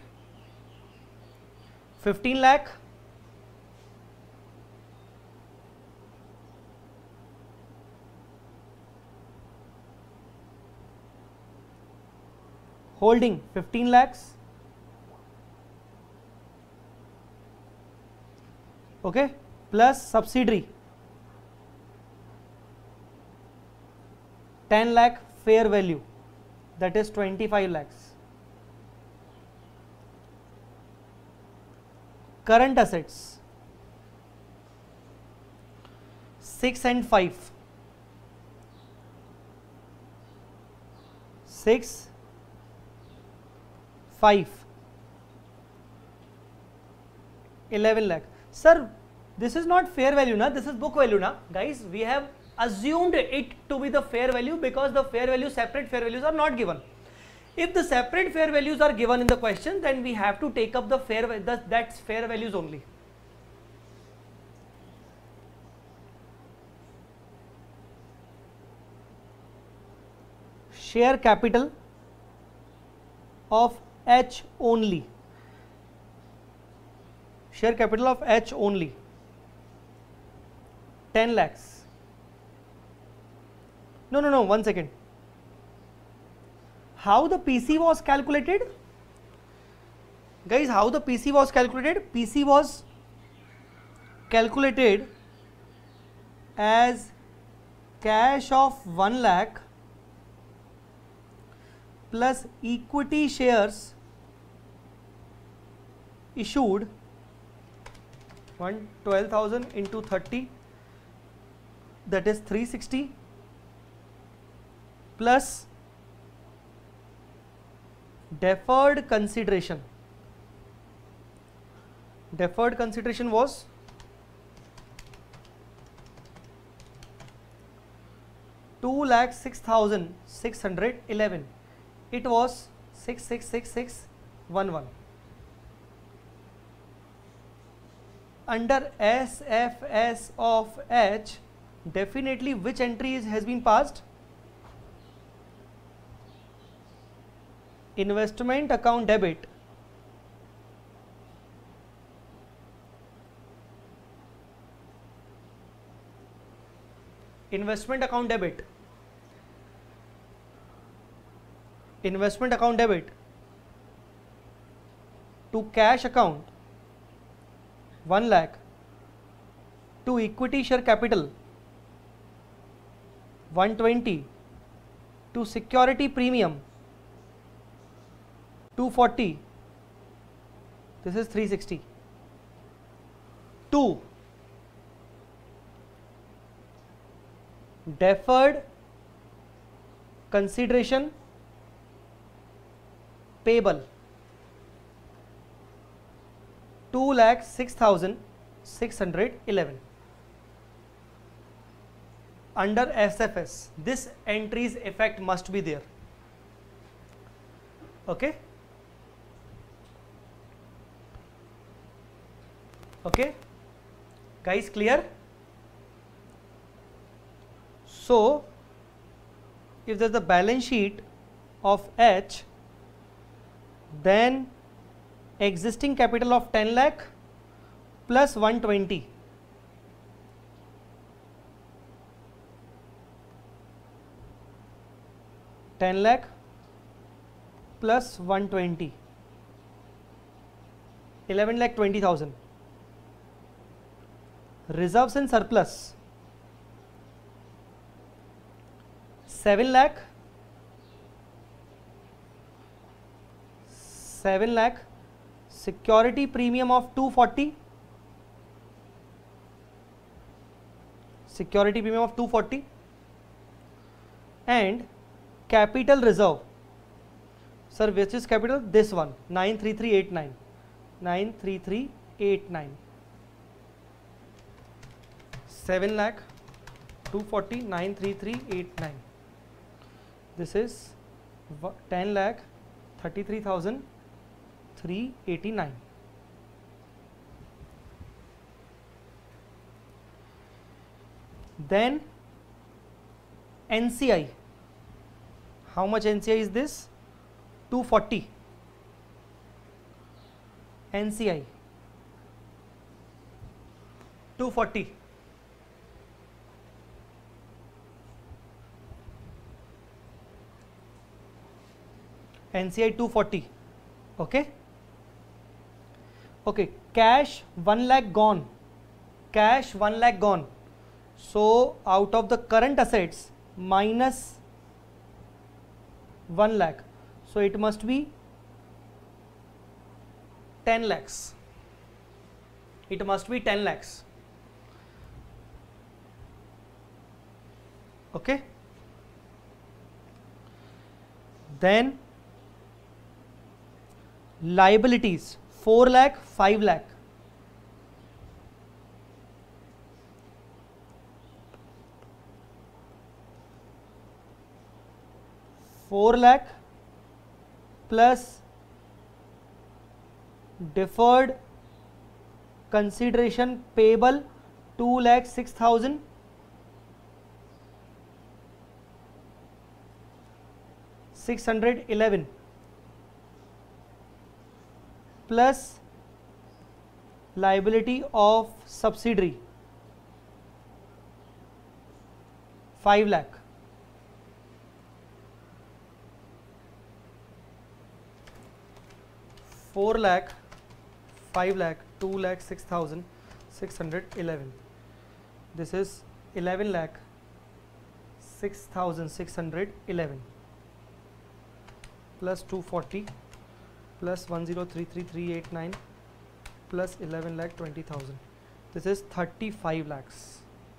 fifteen lakh. holding fifteen lakhs, okay, plus subsidiary ten lakh fair value, that is twenty-five lakhs. Current assets six and five, six, five, eleven lakh. Sir, this is not fair value na, this is book value na. Guys, we have assumed it to be the fair value because the fair value, separate fair values are not given. If the separate fair values are given in the question, then we have to take up the fair, the, that's fair values only. Share capital of H only. Share capital of H only, ten lakhs. No, no, no, one second. How the P C was calculated? Guys, how the P C was calculated? P C was calculated as cash of one lakh plus equity shares issued, one twelve thousand into thirty, that is three sixty, plus deferred consideration. Deferred consideration was two lakh six thousand six hundred eleven. It was six six six six one one. Under S F S of H, definitely which entry is, has been passed? Investment account debit. Investment account debit. Investment account debit to cash account one lakh, to equity share capital one twenty, to security premium two forty, this is three sixty, to deferred consideration payable two lakh six thousand six hundred eleven. Under S F S, this entry's effect must be there. Okay. Okay. Guys, clear? So, if there's the balance sheet of H, then existing capital of ten lakh plus one twenty, ten lakh plus one twenty, eleven lakh twenty thousand. Reserves and surplus seven lakh, seven lakh, security premium of two forty, security premium of two forty, and capital reserve. Sir, which is capital? This one, nine three three eight nine, nine three three eight nine, seven lakh, two forty, nine three three eight nine. This is ten lakh, thirty-three thousand three eighty-nine. Then N C I. How much N C I is this? two forty. N C I two forty. N C I two forty. Okay. Okay. Cash one lakh gone. Cash one lakh gone. So out of the current assets minus one lakh. So it must be ten lakhs. It must be ten lakhs. Okay. Then liabilities four lakh, five lakh. four lakh plus deferred consideration payable two lakh six thousand. six hundred eleven plus liability of subsidiary five lakh. four lakh, five lakh, two lakh six thousand six hundred eleven. This is eleven lakh six thousand six hundred eleven plus two forty plus one zero three three three eight nine plus eleven lakh twenty thousand. This is thirty-five lakhs,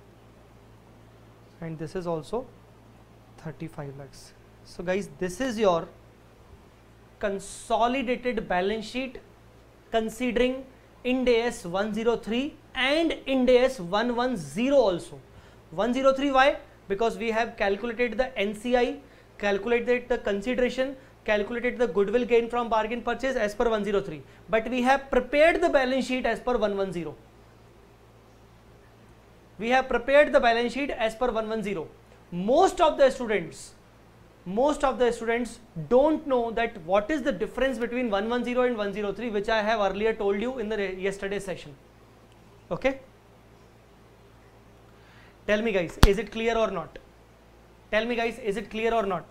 and this is also thirty-five lakhs. So guys, this is your consolidated balance sheet considering Ind AS one oh three and Ind AS one ten also. one oh three why? Because we have calculated the N C I, calculated the consideration, calculated the goodwill gain from bargain purchase as per one oh three, but we have prepared the balance sheet as per one ten. We have prepared the balance sheet as per one ten. Most of the students most of the students don't know that what is the difference between one ten and one oh three, which I have earlier told you in the yesterday session. Okay, tell me guys, is it clear or not? Tell me guys, is it clear or not?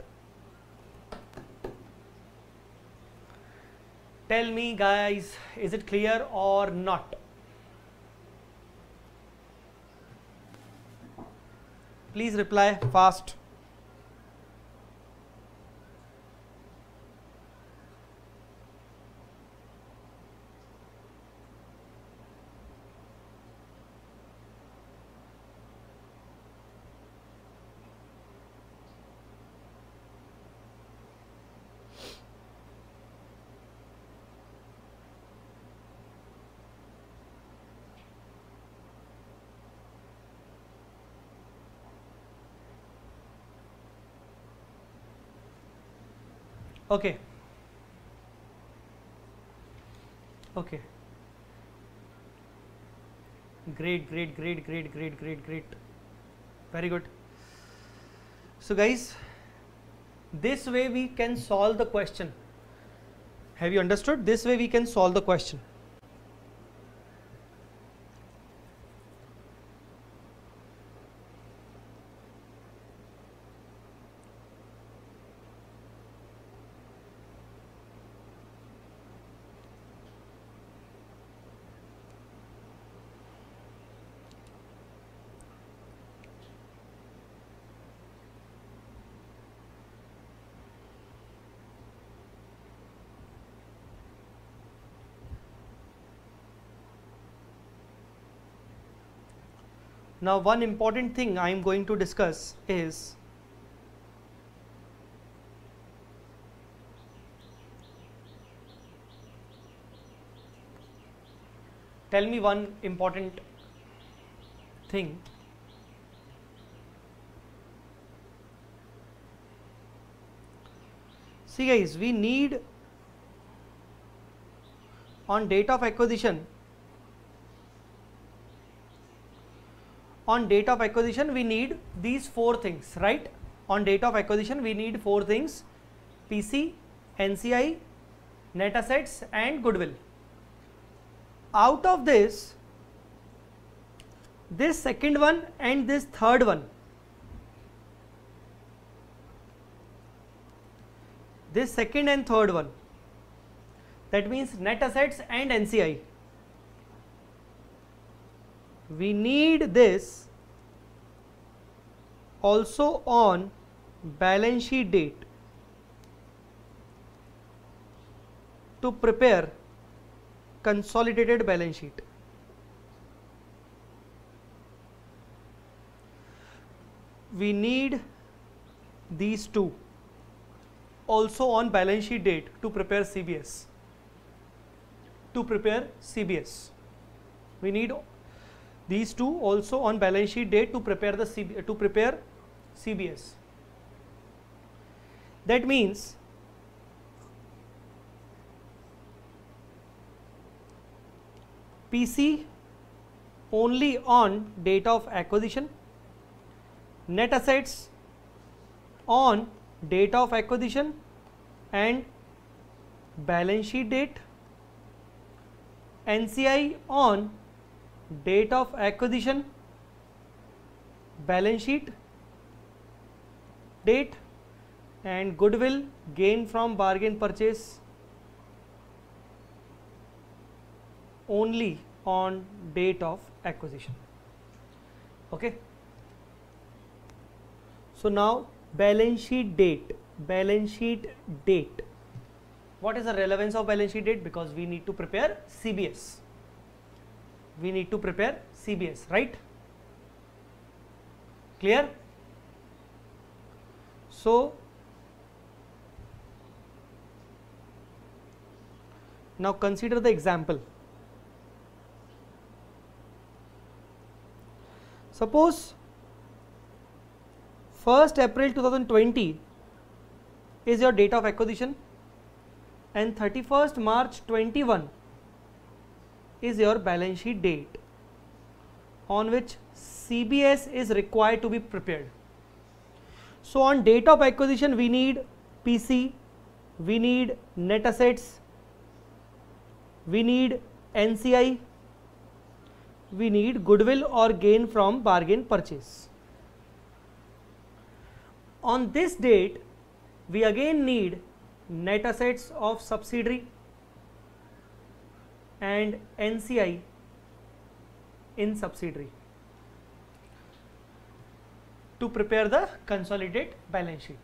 Tell me guys, is it clear or not? Please reply fast. Okay. Okay. Great, great, great, great, great, great, great. Very good. So guys, this way we can solve the question. Have you understood? This way we can solve the question. Now one important thing I am going to discuss is tell me one important thing. See guys, we need on date of acquisition on date of acquisition we need these four things, right? On date of acquisition we need four things: P C, N C I, net assets and goodwill. Out of this, this second one and this third one, this second and third one, that means net assets and N C I. We need this also on balance sheet date to prepare consolidated balance sheet. We need these two also on balance sheet date to prepare C B S. To prepare C B S, we need these two also on balance sheet date to prepare the C B, to prepare C B S. That means P C only on date of acquisition, net assets on date of acquisition and balance sheet date, N C I on date of acquisition, balance sheet date, and goodwill gain from bargain purchase only on date of acquisition. Okay. So now balance sheet date, balance sheet date. What is the relevance of balance sheet date? Because we need to prepare C B S. We need to prepare C B S, right? Clear? So now consider the example. Suppose first April two thousand twenty is your date of acquisition and thirty-first March twenty-one is your balance sheet date on which C B S is required to be prepared. So on date of acquisition we need P C, we need net assets, we need N C I, we need goodwill or gain from bargain purchase. On this date we again need net assets of subsidiary and N C I in subsidiary to prepare the consolidated balance sheet.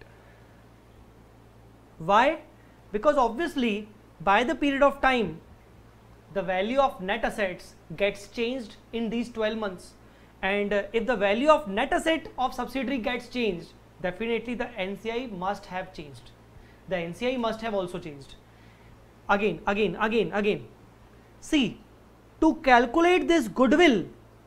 Why? Because obviously by the period of time the value of net assets gets changed in these twelve months, and uh, if the value of net asset of subsidiary gets changed, definitely the N C I must have changed. The N C I must have also changed. Again, again, again, again. See, to calculate this goodwill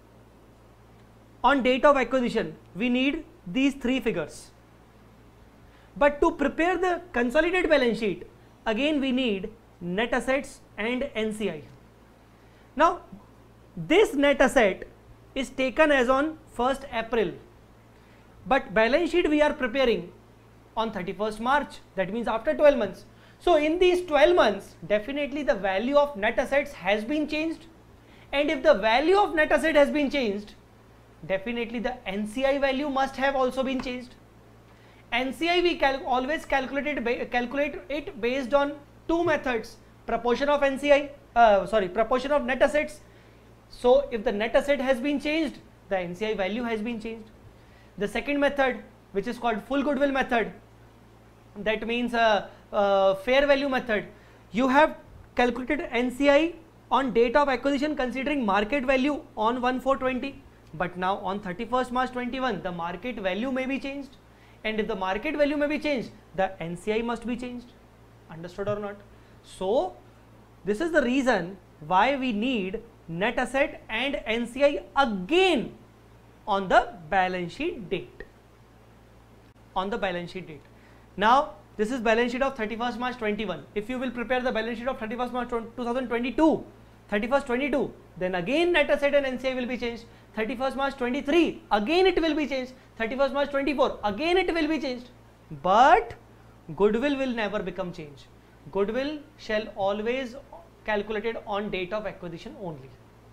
on date of acquisition, we need these three figures. But to prepare the consolidated balance sheet, again we need net assets and N C I. Now, this net asset is taken as on first April, but balance sheet we are preparing on thirty-first March, that means after twelve months. So in these twelve months, definitely the value of net assets has been changed, and if the value of net asset has been changed, definitely the N C I value must have also been changed. N C I we cal always calculate it, calculate it based on two methods: proportion of N C I, uh, sorry, proportion of net assets. So if the net asset has been changed, the N C I value has been changed. The second method, which is called full goodwill method, that means uh, uh, fair value method. You have calculated N C I on date of acquisition considering market value on one four twenty, but now on thirty-first March twenty-one the market value may be changed, and if the market value may be changed, the N C I must be changed. Understood or not? So this is the reason why we need net asset and N C I again on the balance sheet date. On the balance sheet date. Now this is balance sheet of thirty-first March twenty-one. If you will prepare the balance sheet of thirty-first March two thousand twenty-two, thirty-first twenty-two, then again net asset and N C I will be changed. thirty-first March twenty-three, again it will be changed. thirty-first March twenty-four, again it will be changed. But goodwill will never become changed. Goodwill shall always calculated on date of acquisition only.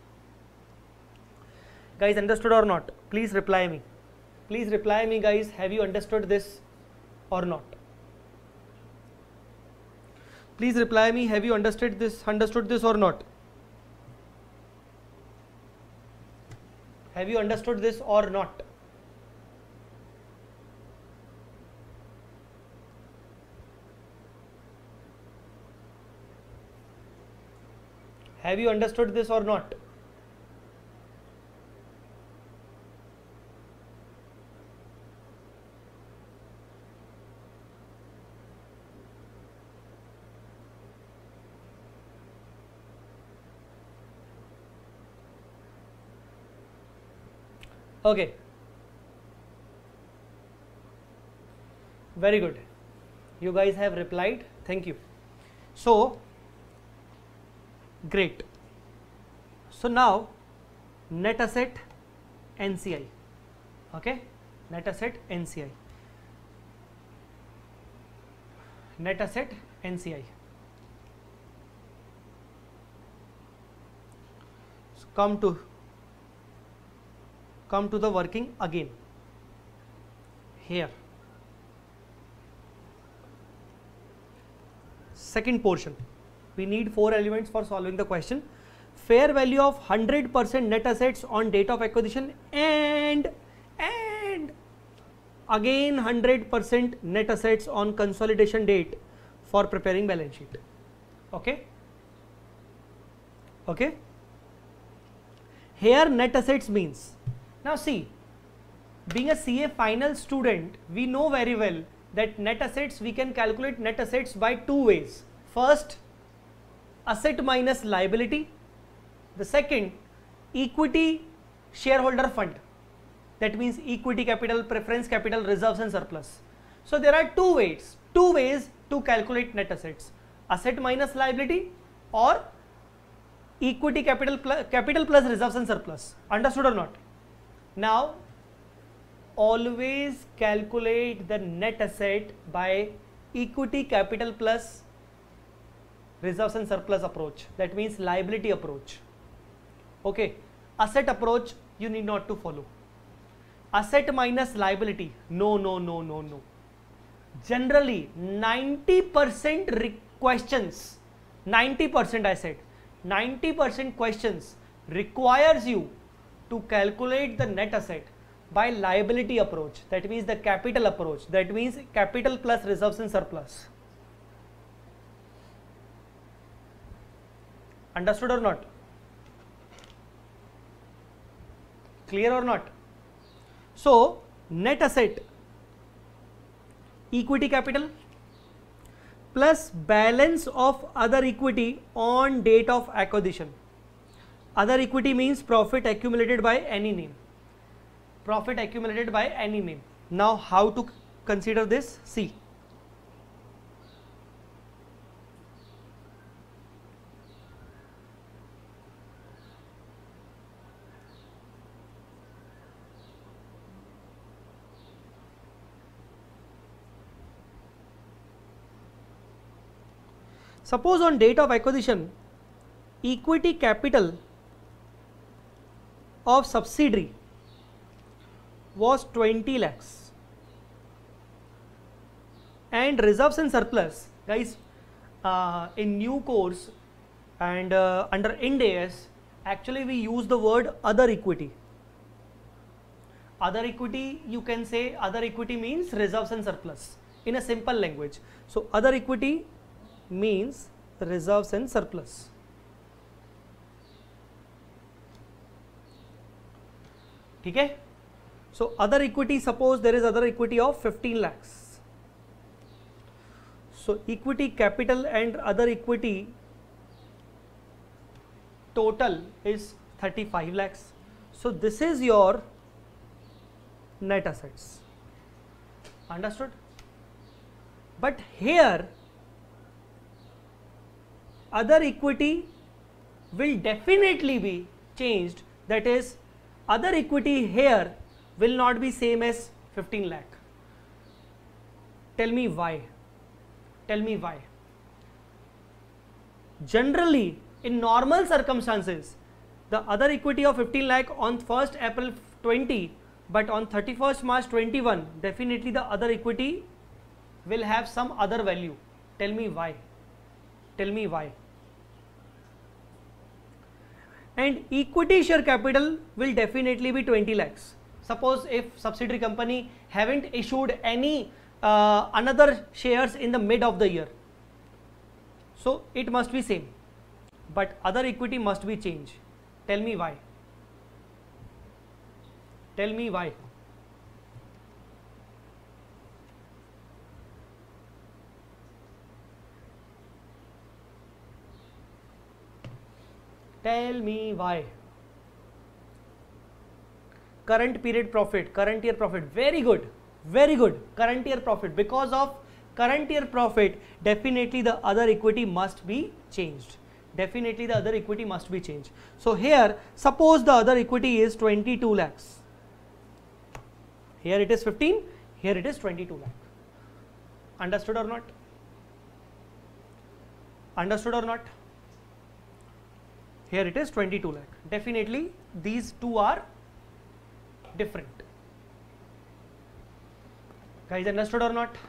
Guys, understood or not? Please reply me. Please reply me, guys. Have you understood this or not? Please reply me, have you understood this, understood this or not? Have you understood this or not? Have you understood this or not? Okay. Very good. You guys have replied. Thank you. So, great. So now, net asset N C I. Okay. Net asset N C I. Net asset N C I. So come to come to the working again. Here. Second portion. We need four elements for solving the question. Fair value of one hundred percent net assets on date of acquisition and and again one hundred percent net assets on consolidation date for preparing balance sheet. Okay. Okay. Here net assets means, now see, being a C A final student, we know very well that net assets, we can calculate net assets by two ways. First, asset minus liability. The second, equity shareholder fund. That means equity capital, preference capital, reserves and surplus. So there are two ways, two ways to calculate net assets. Asset minus liability or equity capital plus, capital plus reserves and surplus. Understood or not? Now, always calculate the net asset by equity capital plus reserves and surplus approach. That means liability approach. Okay. Asset approach you need not to follow. Asset minus liability. No, no, no, no, no. Generally, ninety percent questions, ninety percent I said, ninety percent questions requires you to calculate the net asset by liability approach. That means the capital approach. That means capital plus reserves and surplus. Understood or not? Clear or not? So, net asset, equity capital plus balance of other equity on date of acquisition. Other equity means profit accumulated by any name. Profit accumulated by any name. Now, how to consider this? See. Suppose on date of acquisition, equity capital of subsidiary was twenty lakhs and reserves and surplus, guys, uh, in new course and uh, under Ind AS, actually we use the word other equity. Other equity, you can say other equity means reserves and surplus in a simple language. So other equity means reserves and surplus. Okay? So other equity, suppose there is other equity of fifteen lakhs. So equity capital and other equity total is thirty-five lakhs. So this is your net assets. Understood? But here other equity will definitely be changed. That is, other equity here will not be same as fifteen lakh. Tell me why. Tell me why. Generally, in normal circumstances, the other equity of fifteen lakh on first April twenty, but on thirty-first March twenty-one, definitely the other equity will have some other value. Tell me why. Tell me why. And equity share capital will definitely be twenty lakhs. Suppose if subsidiary company haven't issued any uh, another shares in the mid of the year, so it must be same, but other equity must be changed. Tell me why. Tell me why. Tell me why. Current period profit, current year profit, very good, very good. Current year profit, because of current year profit, definitely the other equity must be changed. Definitely the other equity must be changed. So here, suppose the other equity is twenty-two lakhs. Here it is fifteen, here it is twenty-two lakh. Understood or not? Understood or not? Here it is twenty-two lakh. Definitely these two are different. Guys, understood or not?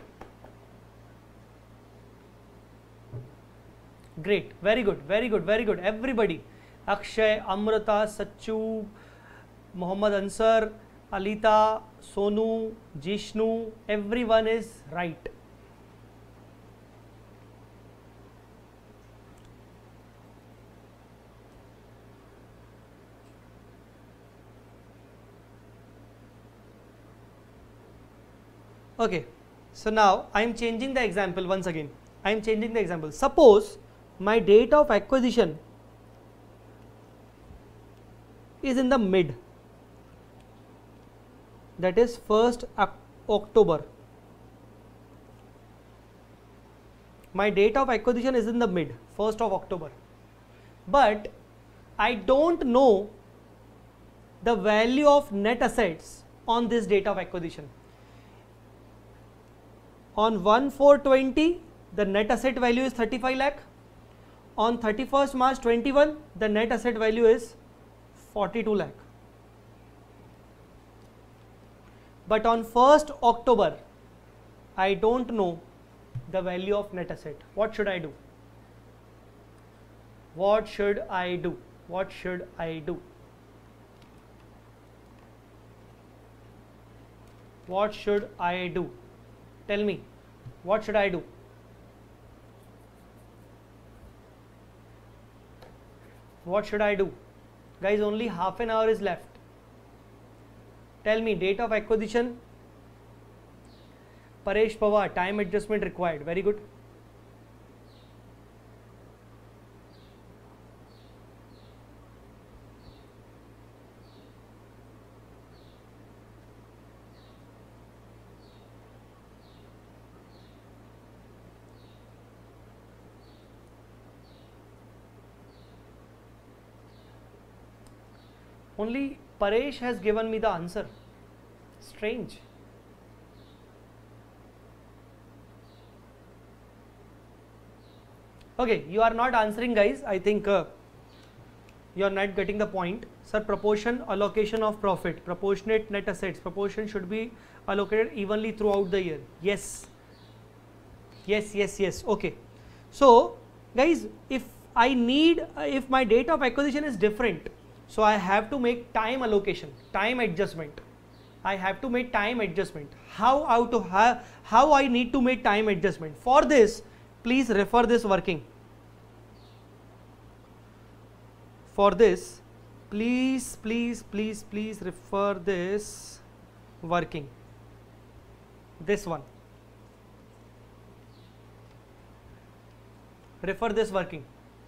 Great, very good, very good, very good. Everybody, Akshay, Amrita, Sachu, Muhammad Ansar, Alita, Sonu, Jishnu, everyone is right. Okay, so now I am changing the example once again. I am changing the example. Suppose my date of acquisition is in the mid, that is first October. My date of acquisition is in the mid, first of October, but I don't know the value of net assets on this date of acquisition. On one four twenty, the net asset value is thirty-five lakh. On thirty-first March twenty-one, the net asset value is forty-two lakh. But on first October, I don't know the value of net asset. What should I do? What should I do? What should I do? What should I do? Tell me, what should I do? What should I do? Guys, only half an hour is left. Tell me, date of acquisition. Paresh Pawar, time adjustment required. Very good. Only Paresh has given me the answer. Strange. Okay, you are not answering, guys. I think uh, you are not getting the point. Sir, proportion allocation of profit, proportionate net assets, proportion should be allocated evenly throughout the year. Yes. Yes, yes, yes. Okay. So, guys, if I need, uh, if my date of acquisition is different, so I have to make time allocation, time adjustment. I have to make time adjustment. How, how to have, how I need to make time adjustment? For this, please refer this working. For this, please, please, please, please refer this working. This one. Refer this working.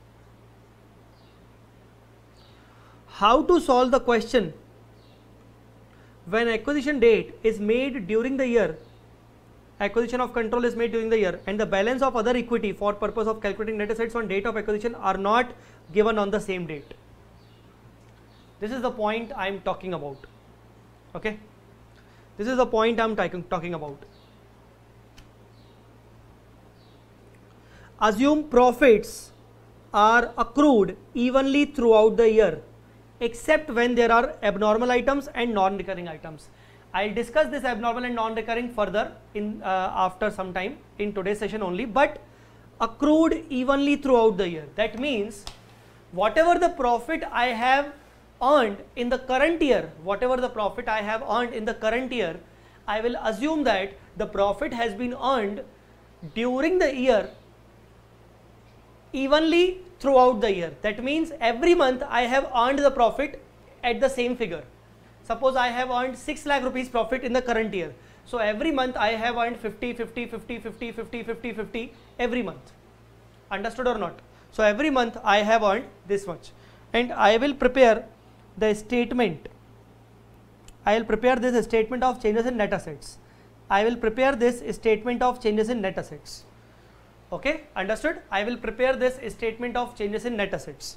How to solve the question when acquisition date is made during the year, acquisition of control is made during the year, and the balance of other equity for purpose of calculating net assets on date of acquisition are not given on the same date. This is the point I am talking about. Okay, this is the point I am talking about. Assume profits are accrued evenly throughout the year, except when there are abnormal items and non-recurring items. I'll discuss this abnormal and non-recurring further in uh, after some time in today's session only, but accrued evenly throughout the year. That means whatever the profit I have earned in the current year, whatever the profit I have earned in the current year, I will assume that the profit has been earned during the year evenly throughout the year. That means every month I have earned the profit at the same figure. Suppose I have earned six lakh rupees profit in the current year. So every month I have earned fifty, fifty, fifty, fifty, fifty, fifty, fifty every month. Understood or not? So every month I have earned this much, and I will prepare the statement. I will prepare this statement of changes in net assets. I will prepare this statement of changes in net assets. Okay, understood? I will prepare this statement of changes in net assets.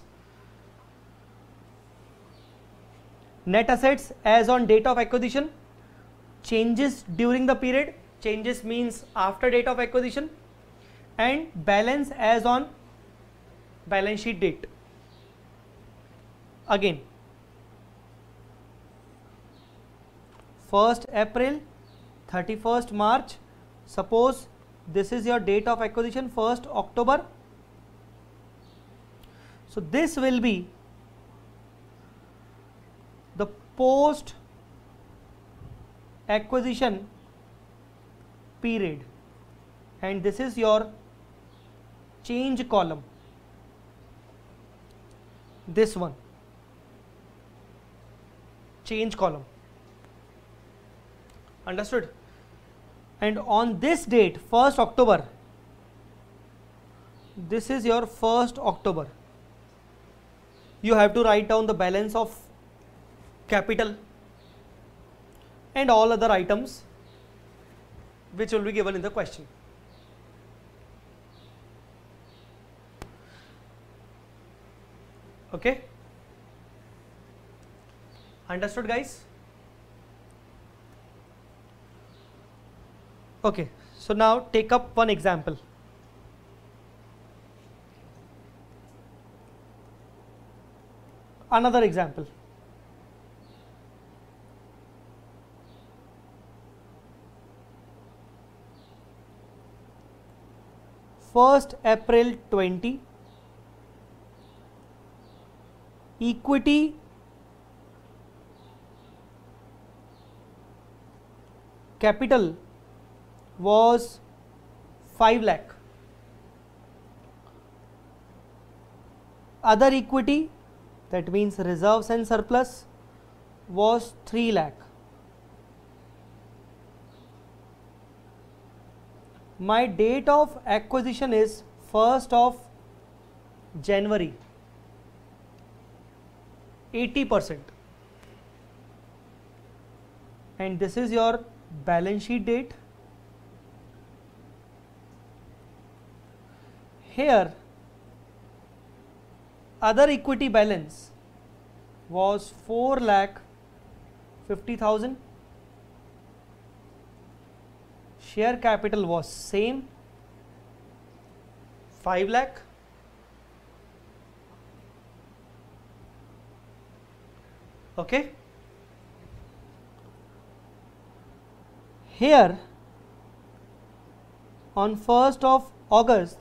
Net assets as on date of acquisition, changes during the period, changes means after date of acquisition, and balance as on balance sheet date. Again, first April, thirty-first March, suppose this is your date of acquisition, first October. So this will be the post acquisition period, and this is your change column, this one, change column. Understood? And on this date, first October, this is your first October, you have to write down the balance of capital and all other items which will be given in the question. Okay? Understood, guys? Okay, so now take up one example. Another example. First April twenty, equity capital was five lakh. Other equity, that means reserves and surplus, was three lakh. My date of acquisition is first of January, eighty percent, and this is your balance sheet date. Here other equity balance was four lakh fifty thousand. Share capital was same, five lakh. Okay. Here on first of August,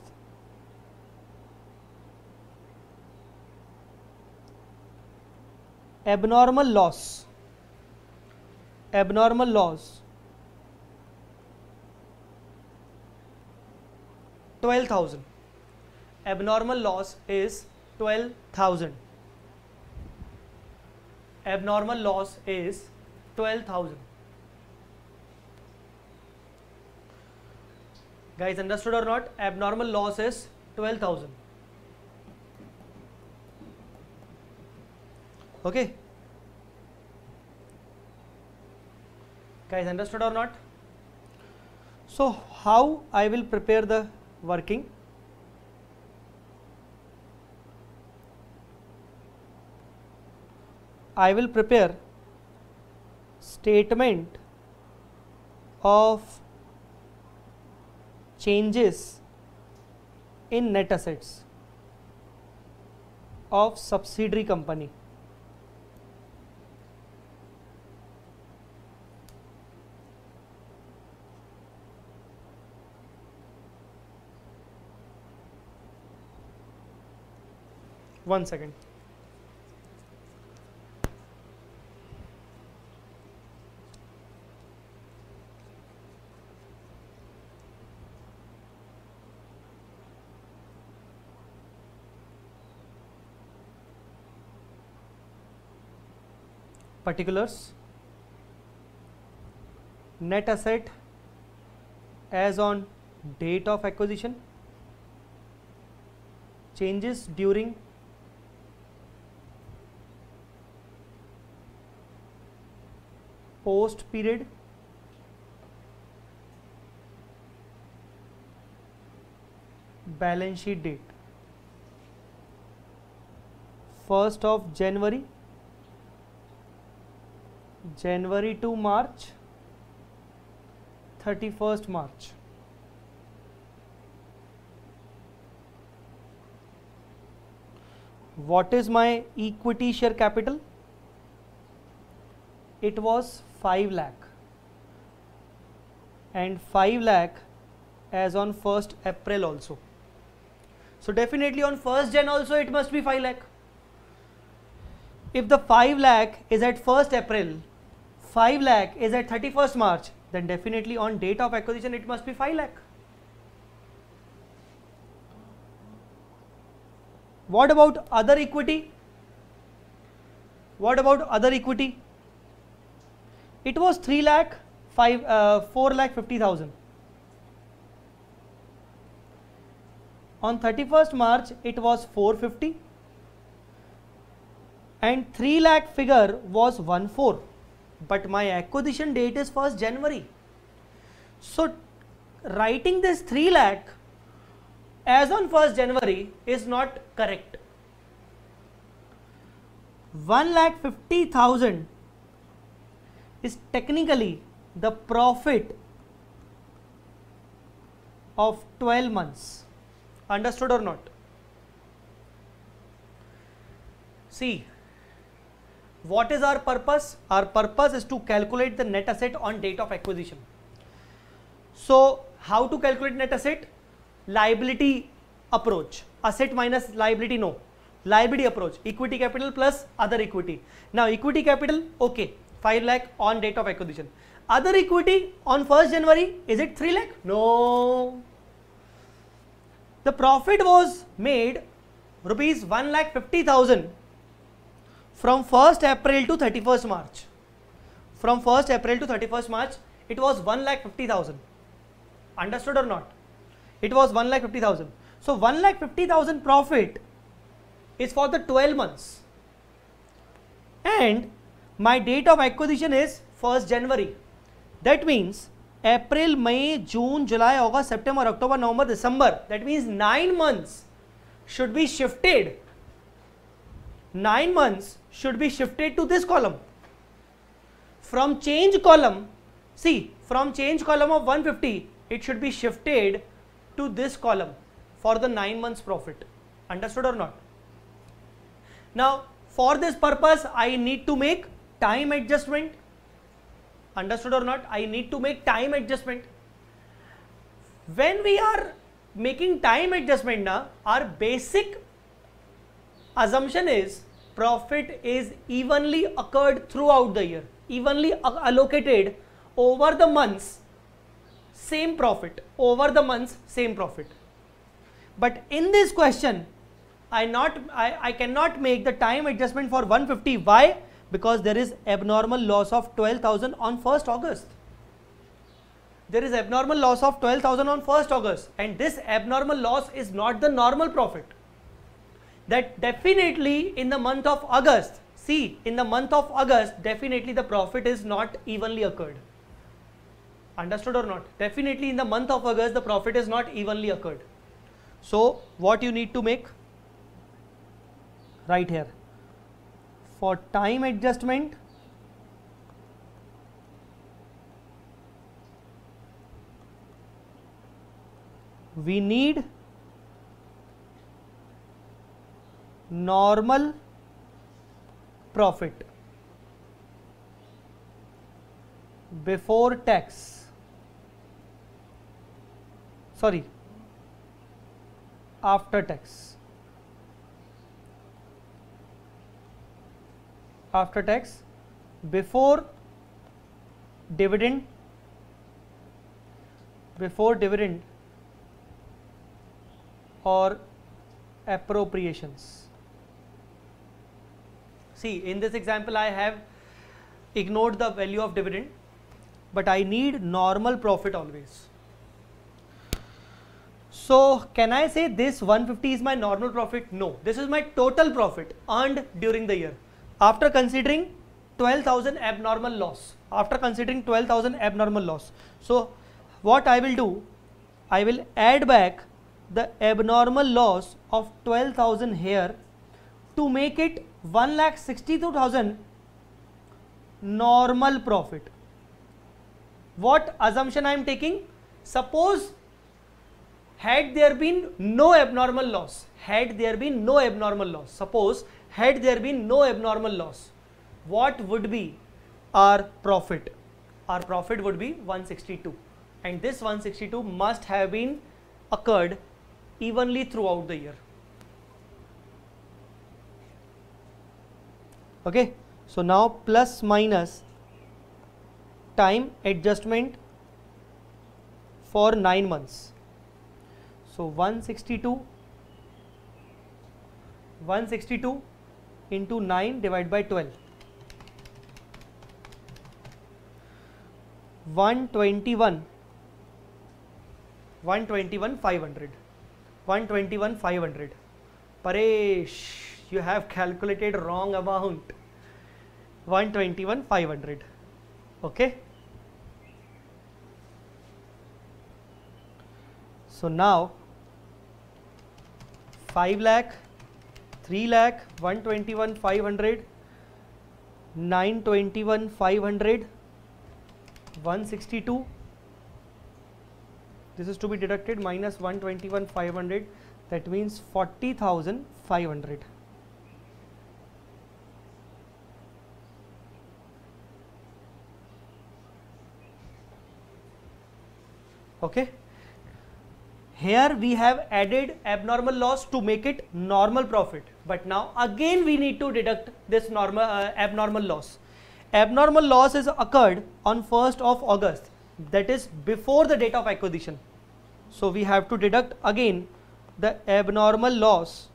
abnormal loss, abnormal loss twelve thousand. Abnormal loss is twelve thousand. Abnormal loss is twelve thousand. Guys, understood or not? Abnormal loss is twelve thousand. Okay. Guys, understood or not? So how I will prepare the working? I will prepare statement of changes in net assets of subsidiary company. one second. Particulars. Net asset as on date of acquisition, changes during post period, balance sheet date, first of January, January to March, thirty-first March. What is my equity share capital? It was five lakh, and five lakh as on first April also. So definitely on first Jan also it must be five lakh. If the five lakh is at first April, five lakh is at thirty-first March, then definitely on date of acquisition it must be five lakh. What about other equity? What about other equity? It was three lakh, five, uh, four lakh fifty thousand. On thirty-first March it was four fifty, and three lakh figure was one four, but my acquisition date is first January. So writing this three lakh as on first January is not correct. one lakh fifty thousand is technically the profit of twelve months. Understood or not? See, what is our purpose? Our purpose is to calculate the net asset on date of acquisition. So how to calculate net asset? Liability approach. Asset minus liability, no. Liability approach. Equity capital plus other equity. Now equity capital, okay, five lakh on date of acquisition. Other equity on first January, is it three lakh? No. The profit was made rupees one lakh fifty thousand from first April to thirty-first March. From first April to thirty-first March, it was one lakh fifty thousand. Understood or not? It was one lakh fifty thousand. So one lakh fifty thousand profit is for the twelve months, and my date of acquisition is first January. That means April, May, June, July, August, September, October, November, December. That means nine months should be shifted. Nine months should be shifted to this column. From change column, see, from change column of one fifty, it should be shifted to this column for the nine months profit. Understood or not? Now, for this purpose, I need to make time adjustment. Understood or not? I need to make time adjustment. When we are making time adjustment now, our basic assumption is profit is evenly occurred throughout the year, evenly allocated over the months, same profit, over the months, same profit. But in this question, I not I, I cannot make the time adjustment for one fifty. Why? Because there is abnormal loss of twelve thousand on first August. There is abnormal loss of twelve thousand on first August, and this abnormal loss is not the normal profit. That definitely in the month of August, see, in the month of August, definitely the profit is not evenly occurred. Understood or not? Definitely in the month of August, the profit is not evenly occurred. So what you need to make? Right here. For time adjustment, we need normal profit before tax, sorry, after tax. after tax before dividend, before dividend or appropriations. See, in this example I have ignored the value of dividend, but I need normal profit always. So can I say this one hundred fifty is my normal profit? No, this is my total profit earned during the year after considering twelve thousand abnormal loss, after considering twelve thousand abnormal loss. So what I will do, I will add back the abnormal loss of twelve thousand here to make it one lakh sixty-two thousand normal profit. What assumption I am taking? Suppose had there been no abnormal loss, had there been no abnormal loss, suppose had there been no abnormal loss, what would be our profit? Our profit would be one hundred sixty-two, and this one hundred sixty-two must have been occurred evenly throughout the year. Okay, so now plus minus time adjustment for nine months. So one hundred sixty-two, one hundred sixty-two into nine divided by twelve. one twenty-one, one twenty-one five hundred, one twenty-one five hundred. Paresh, you have calculated wrong amount. one twenty-one five hundred. Okay. So now five lakh, three lakh, one twenty-one five hundred, nine twenty-one five hundred, one sixty-two. This is to be deducted minus one twenty-one five hundred. That means forty thousand five hundred. Okay. Here we have added abnormal loss to make it normal profit, but now again we need to deduct this normal uh, abnormal loss. Abnormal loss is occurred on first of August, that is before the date of acquisition. So we have to deduct again the abnormal loss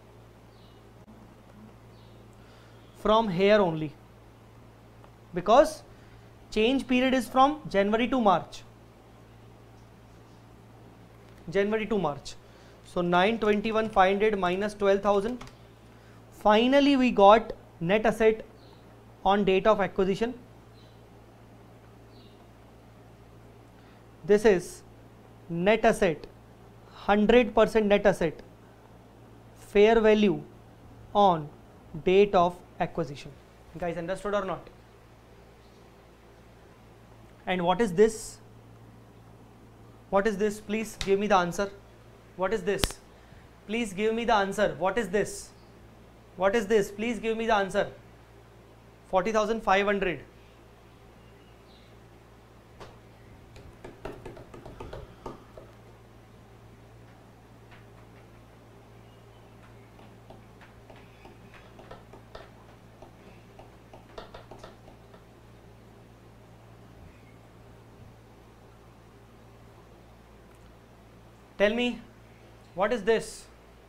from here only, because change period is from January to March. January to March. So nine twenty-one five hundred minus twelve thousand. Finally we got net asset on date of acquisition. This is net asset, one hundred percent net asset, fair value on date of acquisition. You guys understood or not? And what is this? What is this? Please give me the answer. What is this? Please give me the answer. What is this? What is this? Please give me the answer. forty thousand five hundred. Tell me, what is this?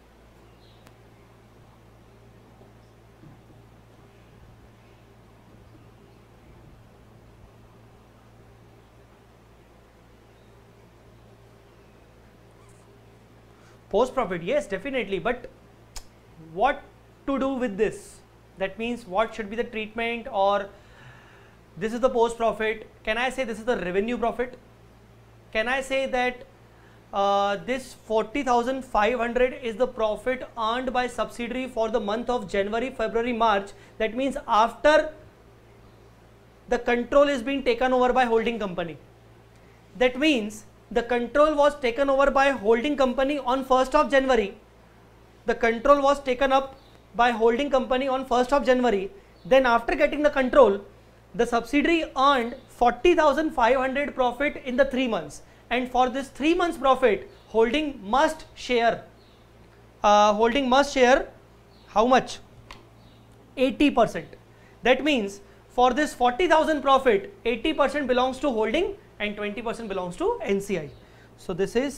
Post profit, yes, definitely, but what to do with this? That means what should be the treatment, or this is the post profit. Can I say this is the revenue profit? Can I say that Uh, this forty thousand five hundred is the profit earned by subsidiary for the month of January, February, March? That means after the control is being taken over by holding company. That means the control was taken over by holding company on first of January. The control was taken up by holding company on first of January. Then after getting the control, the subsidiary earned forty thousand five hundred profit in the three months. And for this three months profit, holding must share, uh, holding must share how much? eighty percent. That means for this forty thousand profit, eighty percent belongs to holding and twenty percent belongs to N C I. So this is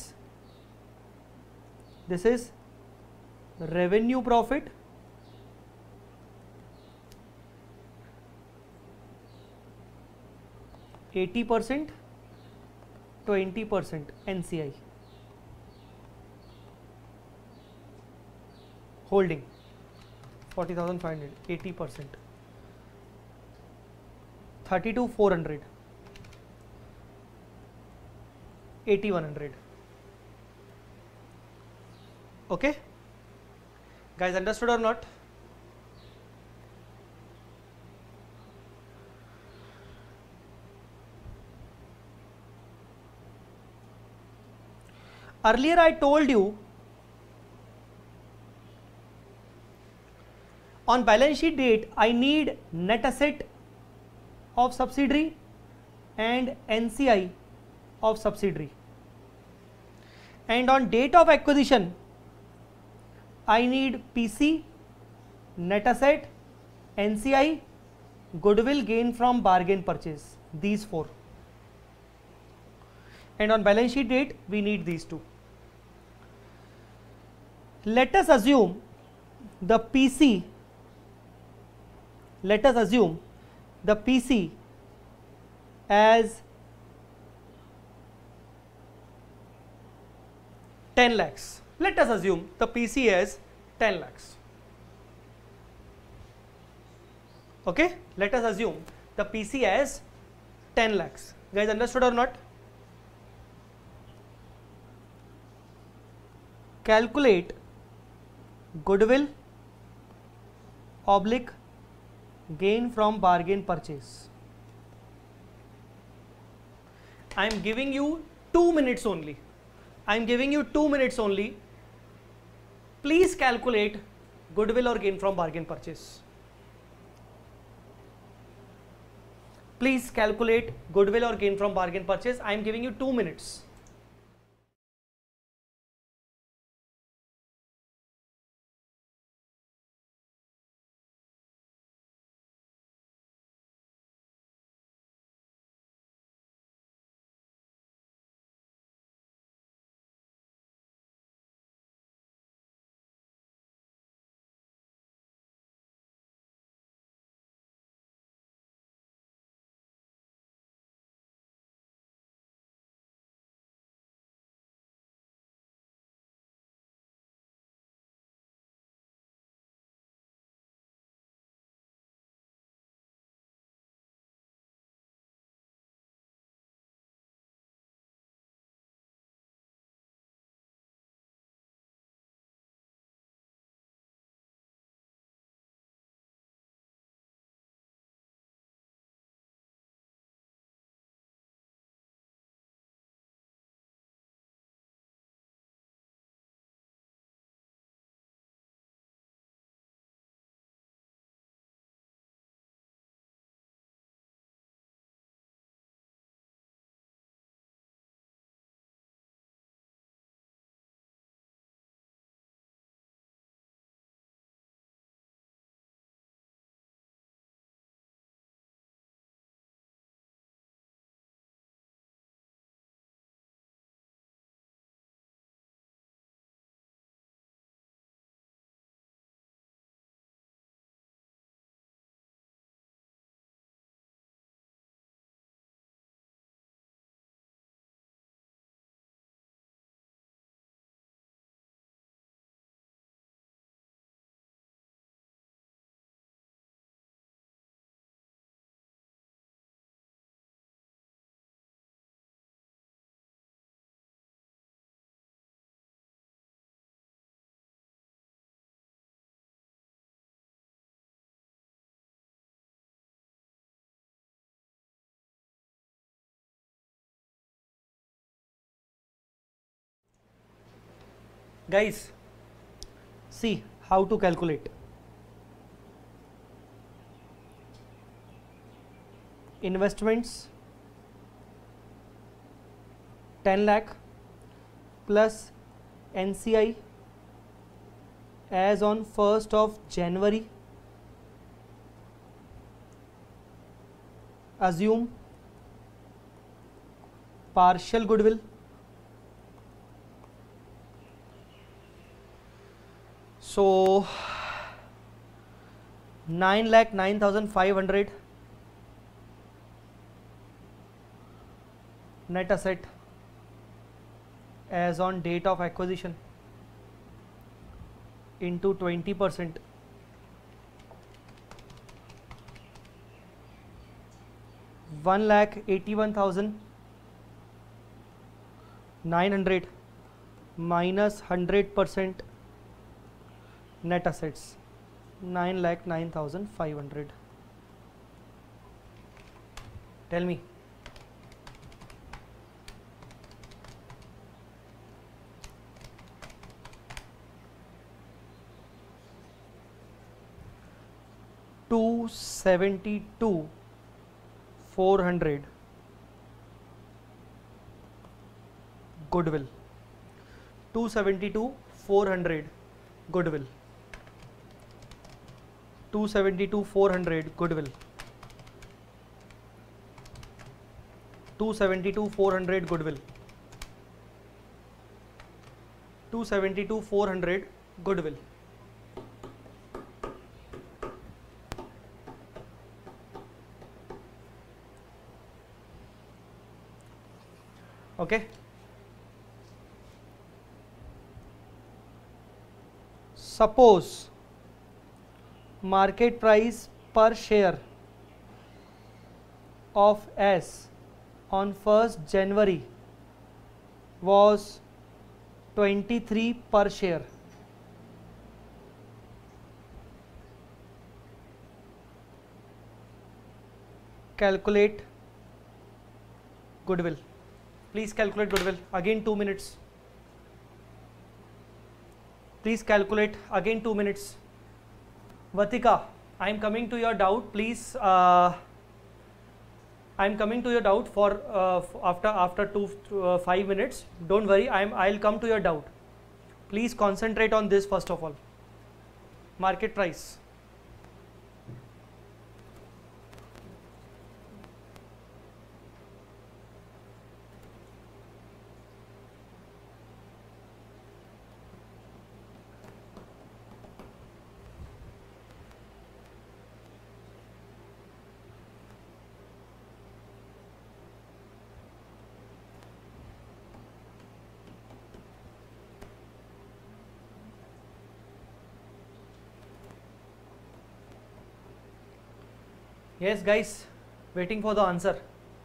this is revenue profit eighty percent, twenty percent N C I. Holding forty thousand five hundred, eighty percent, thirty-two four hundred, eighty-one hundred. Okay, guys, understood or not? Earlier I told you on balance sheet date I need net asset of subsidiary and N C I of subsidiary, and on date of acquisition I need P C, net asset, N C I, goodwill, gain from bargain purchase, these four, and on balance sheet date we need these two. Let us assume the P C, let us assume the P C as ten lakhs. Let us assume the P C as ten lakhs. Okay, let us assume the P C as ten lakhs. Guys, understood or not? Calculate goodwill oblique gain from bargain purchase. I am giving you two minutes only. I am giving you two minutes only. Please calculate goodwill or gain from bargain purchase. Please calculate goodwill or gain from bargain purchase. I am giving you two minutes. Guys, see how to calculate. Investments ten lakh plus N C I as on first of January assume partial goodwill. So nine lakh nine thousand five hundred net asset as on date of acquisition into twenty percent, one lakh eighty-one thousand nine hundred minus one hundred percent net assets, nine lakh nine thousand five hundred. Tell me. two seventy-two four hundred goodwill, two seventy-two four hundred goodwill, two seventy-two four hundred goodwill, two seventy-two four hundred goodwill, two seventy-two four hundred goodwill. Okay. Suppose market price per share of S on first January was twenty-three per share. Calculate goodwill. Please calculate goodwill. Again two minutes. Please calculate. Again two minutes. Vatika, I am coming to your doubt. Please, uh, I am coming to your doubt for uh, after after two uh, five minutes. Don't worry. I am. I'll come to your doubt. Please concentrate on this first of all. Market price. Yes, guys, waiting for the answer.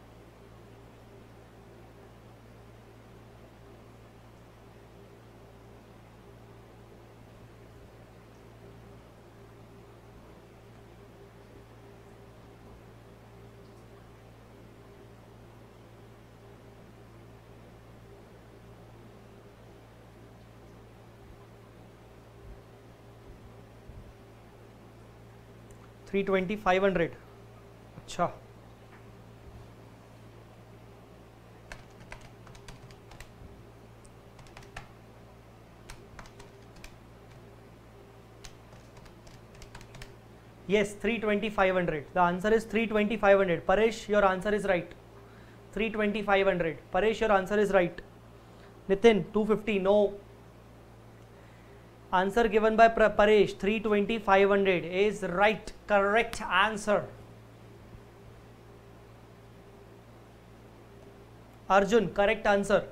three twenty five hundred. अच्छा, yes, three twenty five hundred. The answer is three twenty five hundred. Paresh, your answer is right. three twenty five hundred. Paresh, your answer is right. Nitin, two fifty. No. Answer given by Paresh, three twenty five hundred is right. Correct answer. Arjun, correct answer.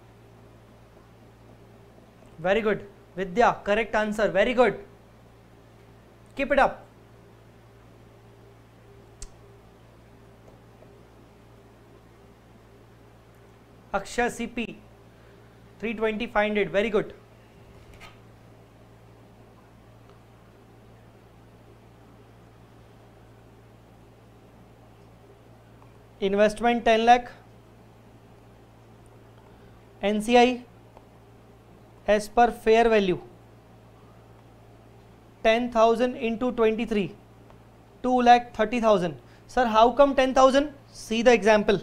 Very good. Vidya, correct answer. Very good. Keep it up. Akshay C P, three twenty five hundred. Very good. Investment ten lakh. N C I as per fair value ten thousand into twenty-three, two lakh thirty thousand. Sir, how come ten thousand? See the example.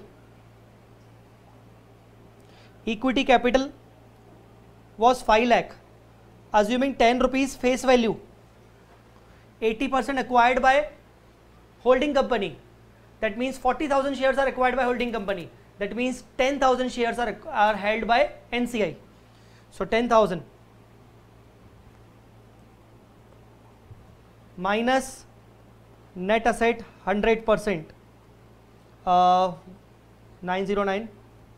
Equity capital was five lakh, assuming ten rupees face value, eighty percent acquired by holding company. That means forty thousand shares are acquired by holding company. That means ten thousand shares are, are held by N C I. So ten thousand minus net asset one hundred percent, uh, nine oh nine,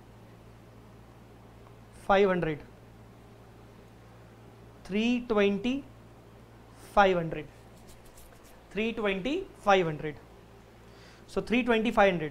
five hundred, three twenty, five hundred, three twenty, five hundred. So three twenty, five hundred.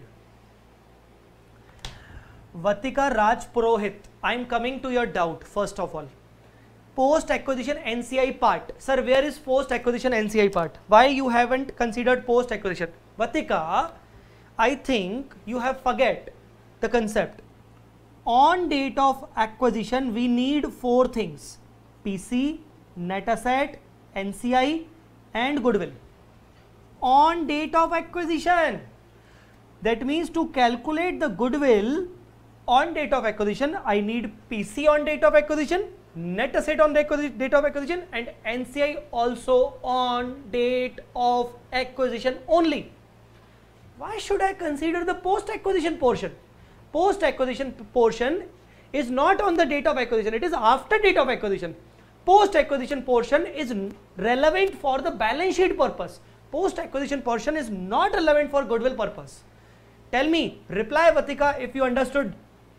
Vatika Raj Purohit, I am coming to your doubt first of all. Post acquisition N C I part. Sir, where is post acquisition N C I part? Why you haven't considered post acquisition? Vatika, I think you have forget the concept. On date of acquisition, we need four things: P C, net asset, N C I, and goodwill. On date of acquisition. That means to calculate the goodwill on date of acquisition, I need P C on date of acquisition, net asset on date of acquisition, and N C I also on date of acquisition only. Why should I consider the post acquisition portion? Post acquisition portion is not on the date of acquisition, it is after date of acquisition. Post acquisition portion is relevant for the balance sheet purpose. Post acquisition portion is not relevant for goodwill purpose. Tell me, reply Vatika if you understood.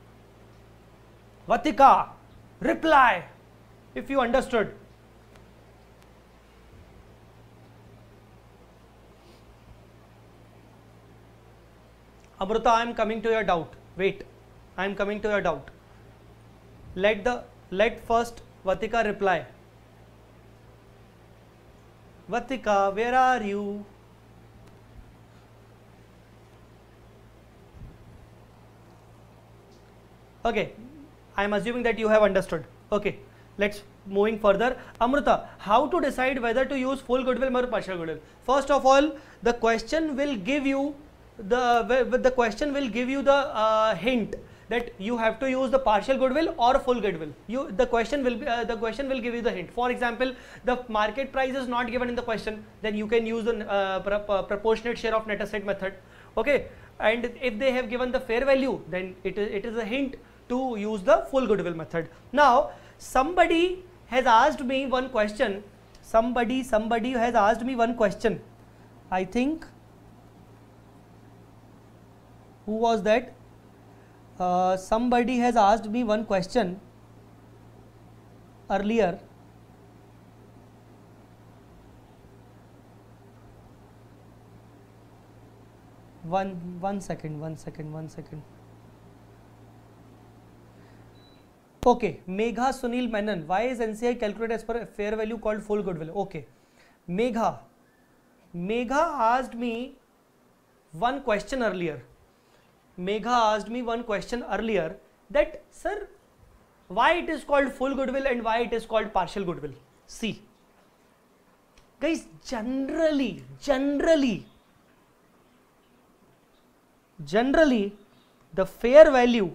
Vatika, reply if you understood. Amruta, I am coming to your doubt. Wait, I am coming to your doubt. Let the let first Vatika reply. Vatika, where are you? Okay, I am assuming that you have understood. Okay, let's moving further. Amruta, how to decide whether to use full goodwill or partial goodwill? First of all, the question will give you the the question will give you the uh, hint that you have to use the partial goodwill or full goodwill. You the question will be, uh, the question will give you the hint. For example, the market price is not given in the question, then you can use the uh, pro uh, proportionate share of net asset method. Okay, and if they have given the fair value, then it is it is a hint to use the full goodwill method. Now, somebody has asked me one question. Somebody somebody has asked me one question. I think. Who was that? Uh, somebody has asked me one question earlier. One, one second, one second, one second. Okay, Megha Sunil Menon. Why is N C I calculated as per fair value called full goodwill? Okay, Megha. Megha asked me one question earlier. Megha asked me one question earlier that, sir, why it is called full goodwill and why it is called partial goodwill? See, guys, generally, generally, generally, the fair value,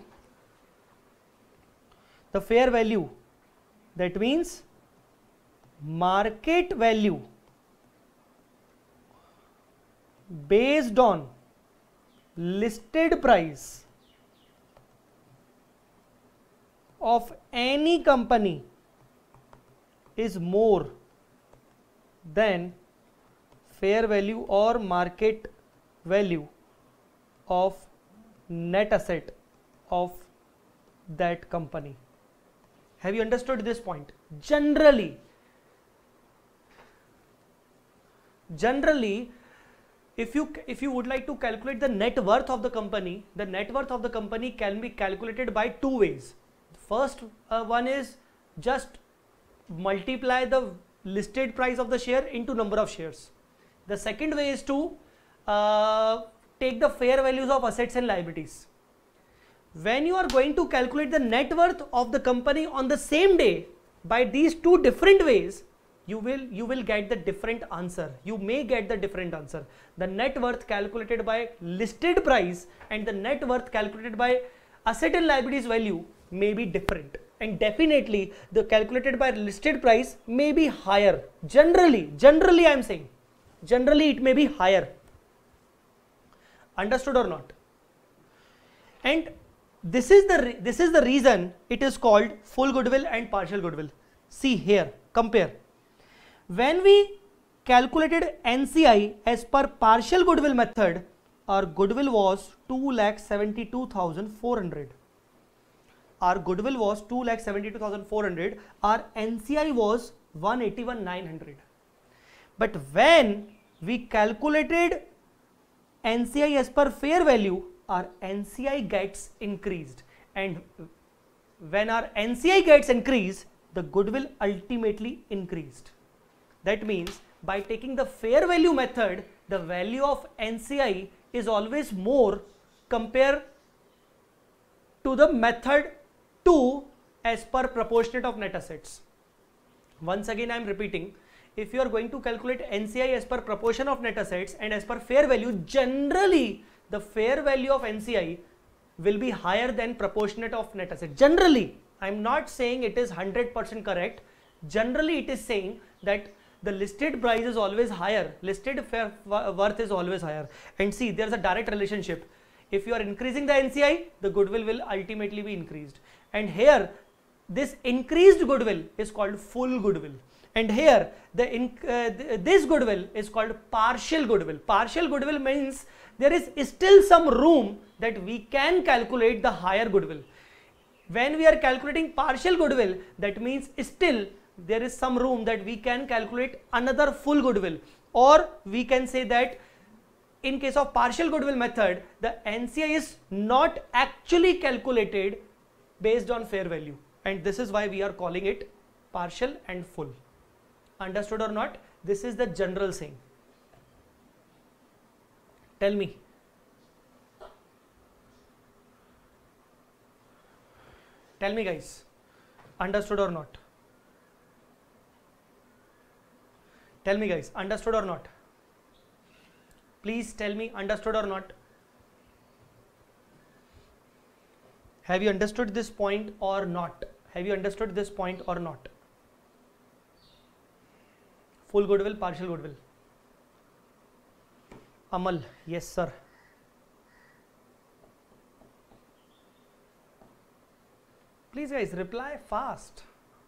the fair value, that means market value based on listed price of any company is more than fair value or market value of net asset of that company. Have you understood this point? Generally, generally, If you if you would like to calculate the net worth of the company, the net worth of the company can be calculated by two ways. First uh, one is just multiply the listed price of the share into number of shares. The second way is to uh, take the fair values of assets and liabilities. When you are going to calculate the net worth of the company on the same day by these two different ways, you will you will get the different answer. You may get the different answer. The net worth calculated by listed price and the net worth calculated by asset and liabilities value may be different, and definitely the calculated by listed price may be higher. Generally, generally I am saying, generally it may be higher. Understood or not? And this is the this is the reason it is called full goodwill and partial goodwill. See here, compare. When we calculated N C I as per partial goodwill method, our goodwill was two lakh seventy-two thousand four hundred. Our goodwill was two lakh seventy-two thousand four hundred. Our N C I was one eighty-one thousand nine hundred. But when we calculated N C I as per fair value, our N C I gets increased, and when our N C I gets increased, the goodwill ultimately increased. That means by taking the fair value method, the value of N C I is always more compared to the method two as per proportionate of net assets. Once again I am repeating, if you are going to calculate N C I as per proportion of net assets and as per fair value, generally the fair value of N C I will be higher than proportionate of net assets. Generally, I am not saying it is one hundred percent correct. Generally it is saying that the listed price is always higher, listed fair worth is always higher. And see, there is a direct relationship. If you are increasing the N C I, the goodwill will ultimately be increased. And here, this increased goodwill is called full goodwill. And here, the in, uh, th this goodwill is called partial goodwill. Partial goodwill means there is still some room that we can calculate the higher goodwill. When we are calculating partial goodwill, that means still there is some room that we can calculate another full goodwill, or we can say that in case of partial goodwill method, the N C I is not actually calculated based on fair value, and this is why we are calling it partial and full. Understood or not? This is the general saying. Tell me. Tell me guys, understood or not? Tell me guys, understood or not? Please tell me, understood or not? Have you understood this point or not? Have you understood this point or not? Full goodwill, partial goodwill. Amal, yes sir. Please guys, reply fast.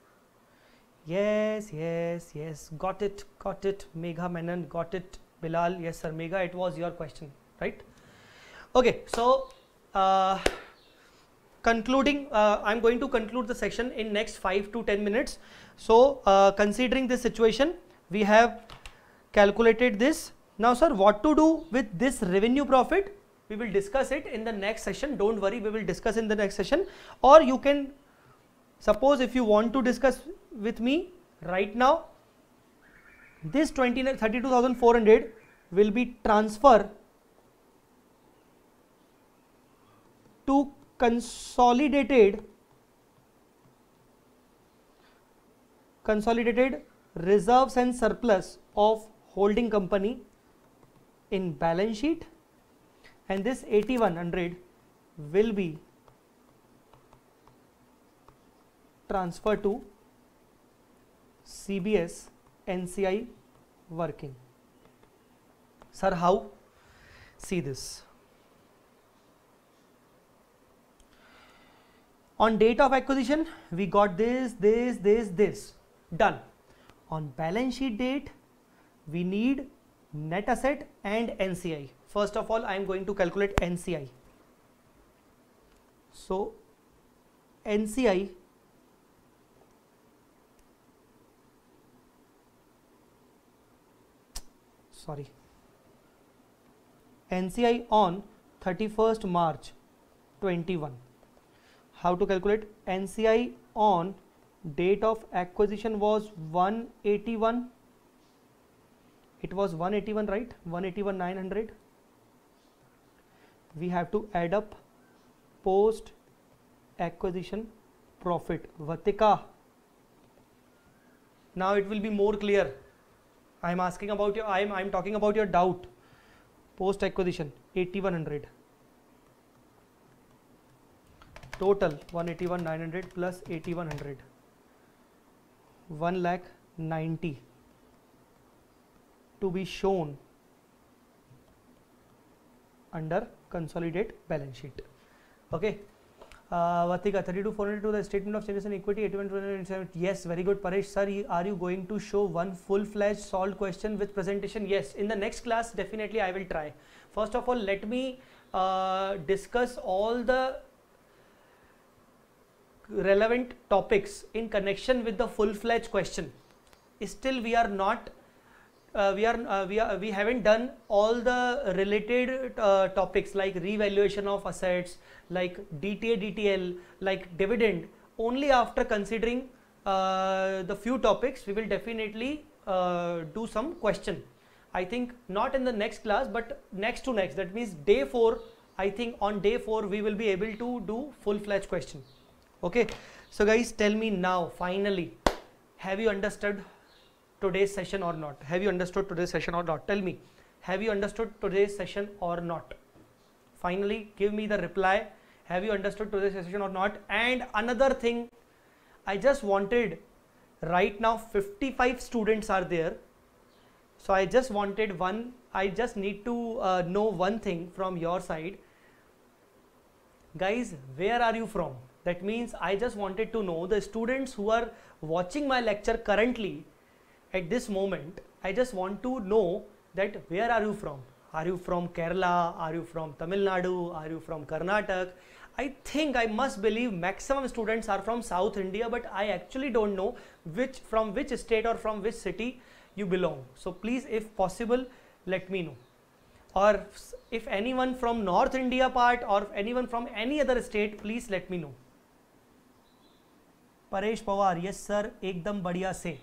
Yes, yes, yes, got it, got it. Megha Menon, got it. Bilal, yes sir. Megha, it was your question, right? Okay, so uh, concluding, uh, I'm going to conclude the section in next five to ten minutes. So uh, considering this situation, we have calculated this. Now sir, what to do with this revenue profit? We will discuss it in the next session. Don't worry, we will discuss in the next session. Or you can, suppose if you want to discuss with me right now, this thirty-two thousand four hundred will be transferred to consolidated consolidated reserves and surplus of holding company in balance sheet, and this eighty-one hundred will be transferred to C B S N C I working. Sir, how? See this. On date of acquisition, we got this, this, this, this. Done. On balance sheet date, we need net asset and N C I. First of all, I am going to calculate N C I. So, N C I sorry N C I on thirty-first March twenty-one. How to calculate? N C I on date of acquisition was one eighty-one. It was one eighty-one, right? one eighty-one nine hundred. We have to add up post acquisition profit. Vatika. Now it will be more clear. I am asking about your, I am, I am talking about your doubt. Post acquisition eighty-one hundred. Total one eighty-one nine hundred plus eighty-one hundred. one lakh ninety to be shown under consolidate balance sheet. Okay. Uh, Vatika, thirty-two four hundred two, the statement of changes in equity, eighty-one two hundred. Yes, very good. Paresh sir, are you going to show one full-fledged solved question with presentation? Yes, in the next class, definitely I will try. First of all, let me uh, discuss all the relevant topics in connection with the full-fledged question. Still, we are not. Uh, we are uh, we are we haven't done all the related uh, topics like revaluation of assets, like D T A D T L, like dividend. Only after considering uh, the few topics we will definitely uh, do some question. I think not in the next class but next to next, that means day four. I think on day four we will be able to do full-fledged question. Okay, so guys, tell me now finally, have you understood today's session or not? Have you understood today's session or not? Tell me, have you understood today's session or not? Finally give me the reply, have you understood today's session or not? And another thing, I just wanted, right now fifty-five students are there, so I just wanted one, I just need to uh, know one thing from your side. Guys, where are you from? That means I just wanted to know the students who are watching my lecture currently at this moment. I just want to know that where are you from? Are you from Kerala? Are you from Tamil Nadu? Are you from Karnataka? I think, I must believe maximum students are from South India, but I actually don't know which, from which state or from which city you belong. So please, if possible, let me know. Or if anyone from North India part or anyone from any other state, please let me know. Paresh Pawar, yes sir, ekdam badhiya se.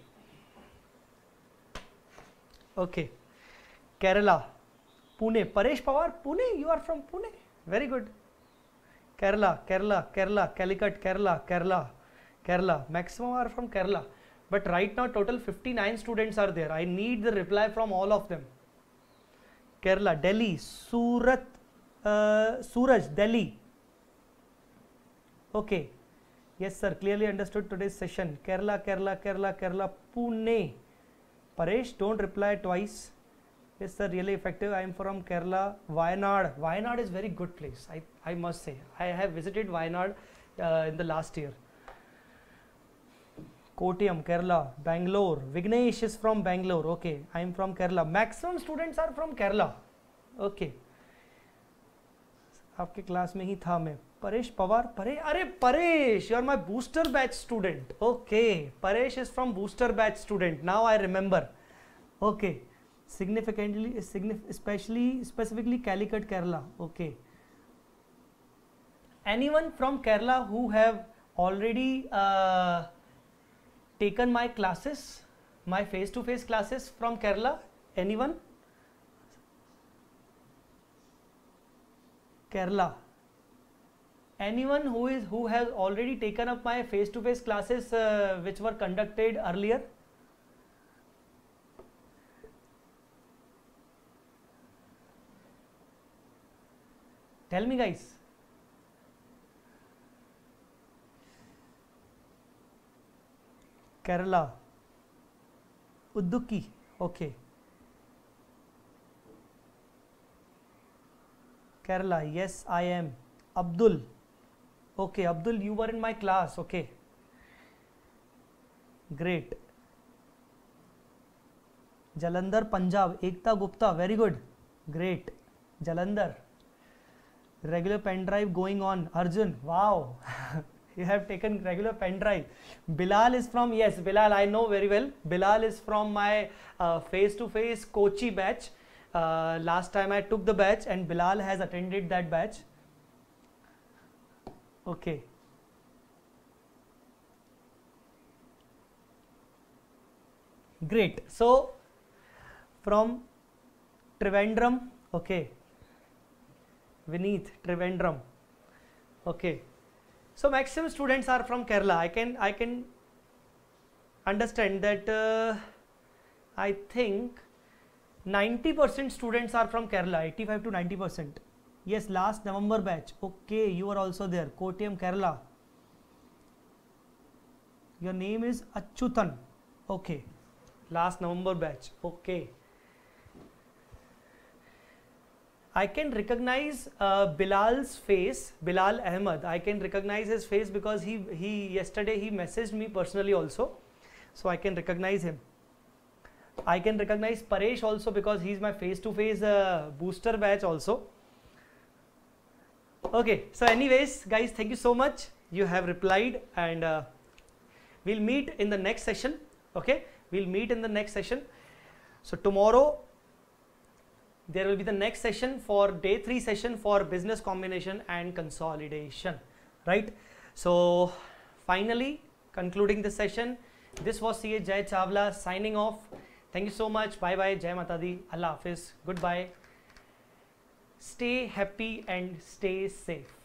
Okay, Kerala, Pune, Paresh Pawar, Pune, you are from Pune, very good. Kerala, Kerala, Kerala, Calicut, Kerala, Kerala, Kerala, maximum are from Kerala. But right now total fifty-nine students are there. I need the reply from all of them. Kerala, Delhi, Surat, uh, Suraj, Delhi. Okay, yes sir, clearly understood today's session. Kerala, Kerala, Kerala, Kerala, Pune. Paresh, don't reply twice. Yes sir, really effective. I am from Kerala. Wayanad. Wayanad is very good place. I, I must say. I have visited Wayanad uh, in the last year. Kottayam, Kerala. Bangalore. Vignesh is from Bangalore. Okay. I am from Kerala. Maximum students are from Kerala. Okay. आपके class में ही था मैं. Paresh Pawar. Pare, अरे Paresh, you are my booster batch student. Okay. Paresh is from booster batch student. Now I remember. Okay. Significantly, especially, specifically Calicut, Kerala. Okay. Anyone from Kerala who have already uh, taken my classes, my face-to-face classes from Kerala? Anyone? Kerala. Anyone who is who has already taken up my face-to-face classes uh, which were conducted earlier? Tell me guys. Kerala. Udduki. Okay. Kerala. Yes, I am. Abdul. Okay, Abdul, you were in my class. Okay. Great. Jalandhar, Punjab. Ekta Gupta. Very good. Great. Jalandhar. Regular pen drive going on. Arjun. Wow. You have taken regular pen drive. Bilal is from, yes, Bilal, I know very well. Bilal is from my uh, face-to-face Kochi batch. Uh, last time I took the batch and Bilal has attended that batch. Okay. Great. So, from Trivandrum, okay. Vineet, Trivandrum. Okay. So maximum students are from Kerala. I can I can understand that. Uh, I think ninety percent students are from Kerala. eighty-five to ninety percent. Yes, last November batch. Okay, you are also there. Kottayam, Kerala. Your name is Achyutan. Okay. Last November batch. Okay. I can recognize uh, Bilal's face, Bilal Ahmed. I can recognize his face because he he yesterday he messaged me personally also, so I can recognize him. I can recognize Paresh also because he's my face-to-face uh, booster batch also. Okay, so anyways, guys, thank you so much. You have replied, and uh, we'll meet in the next session. Okay, we'll meet in the next session. So tomorrow there will be the next session for day three session for business combination and consolidation, right? So finally concluding this session, this was C A Jay Chawla signing off. Thank you so much. Bye bye. Jai Mata Di. Allah Hafiz. Goodbye. Stay happy and stay safe.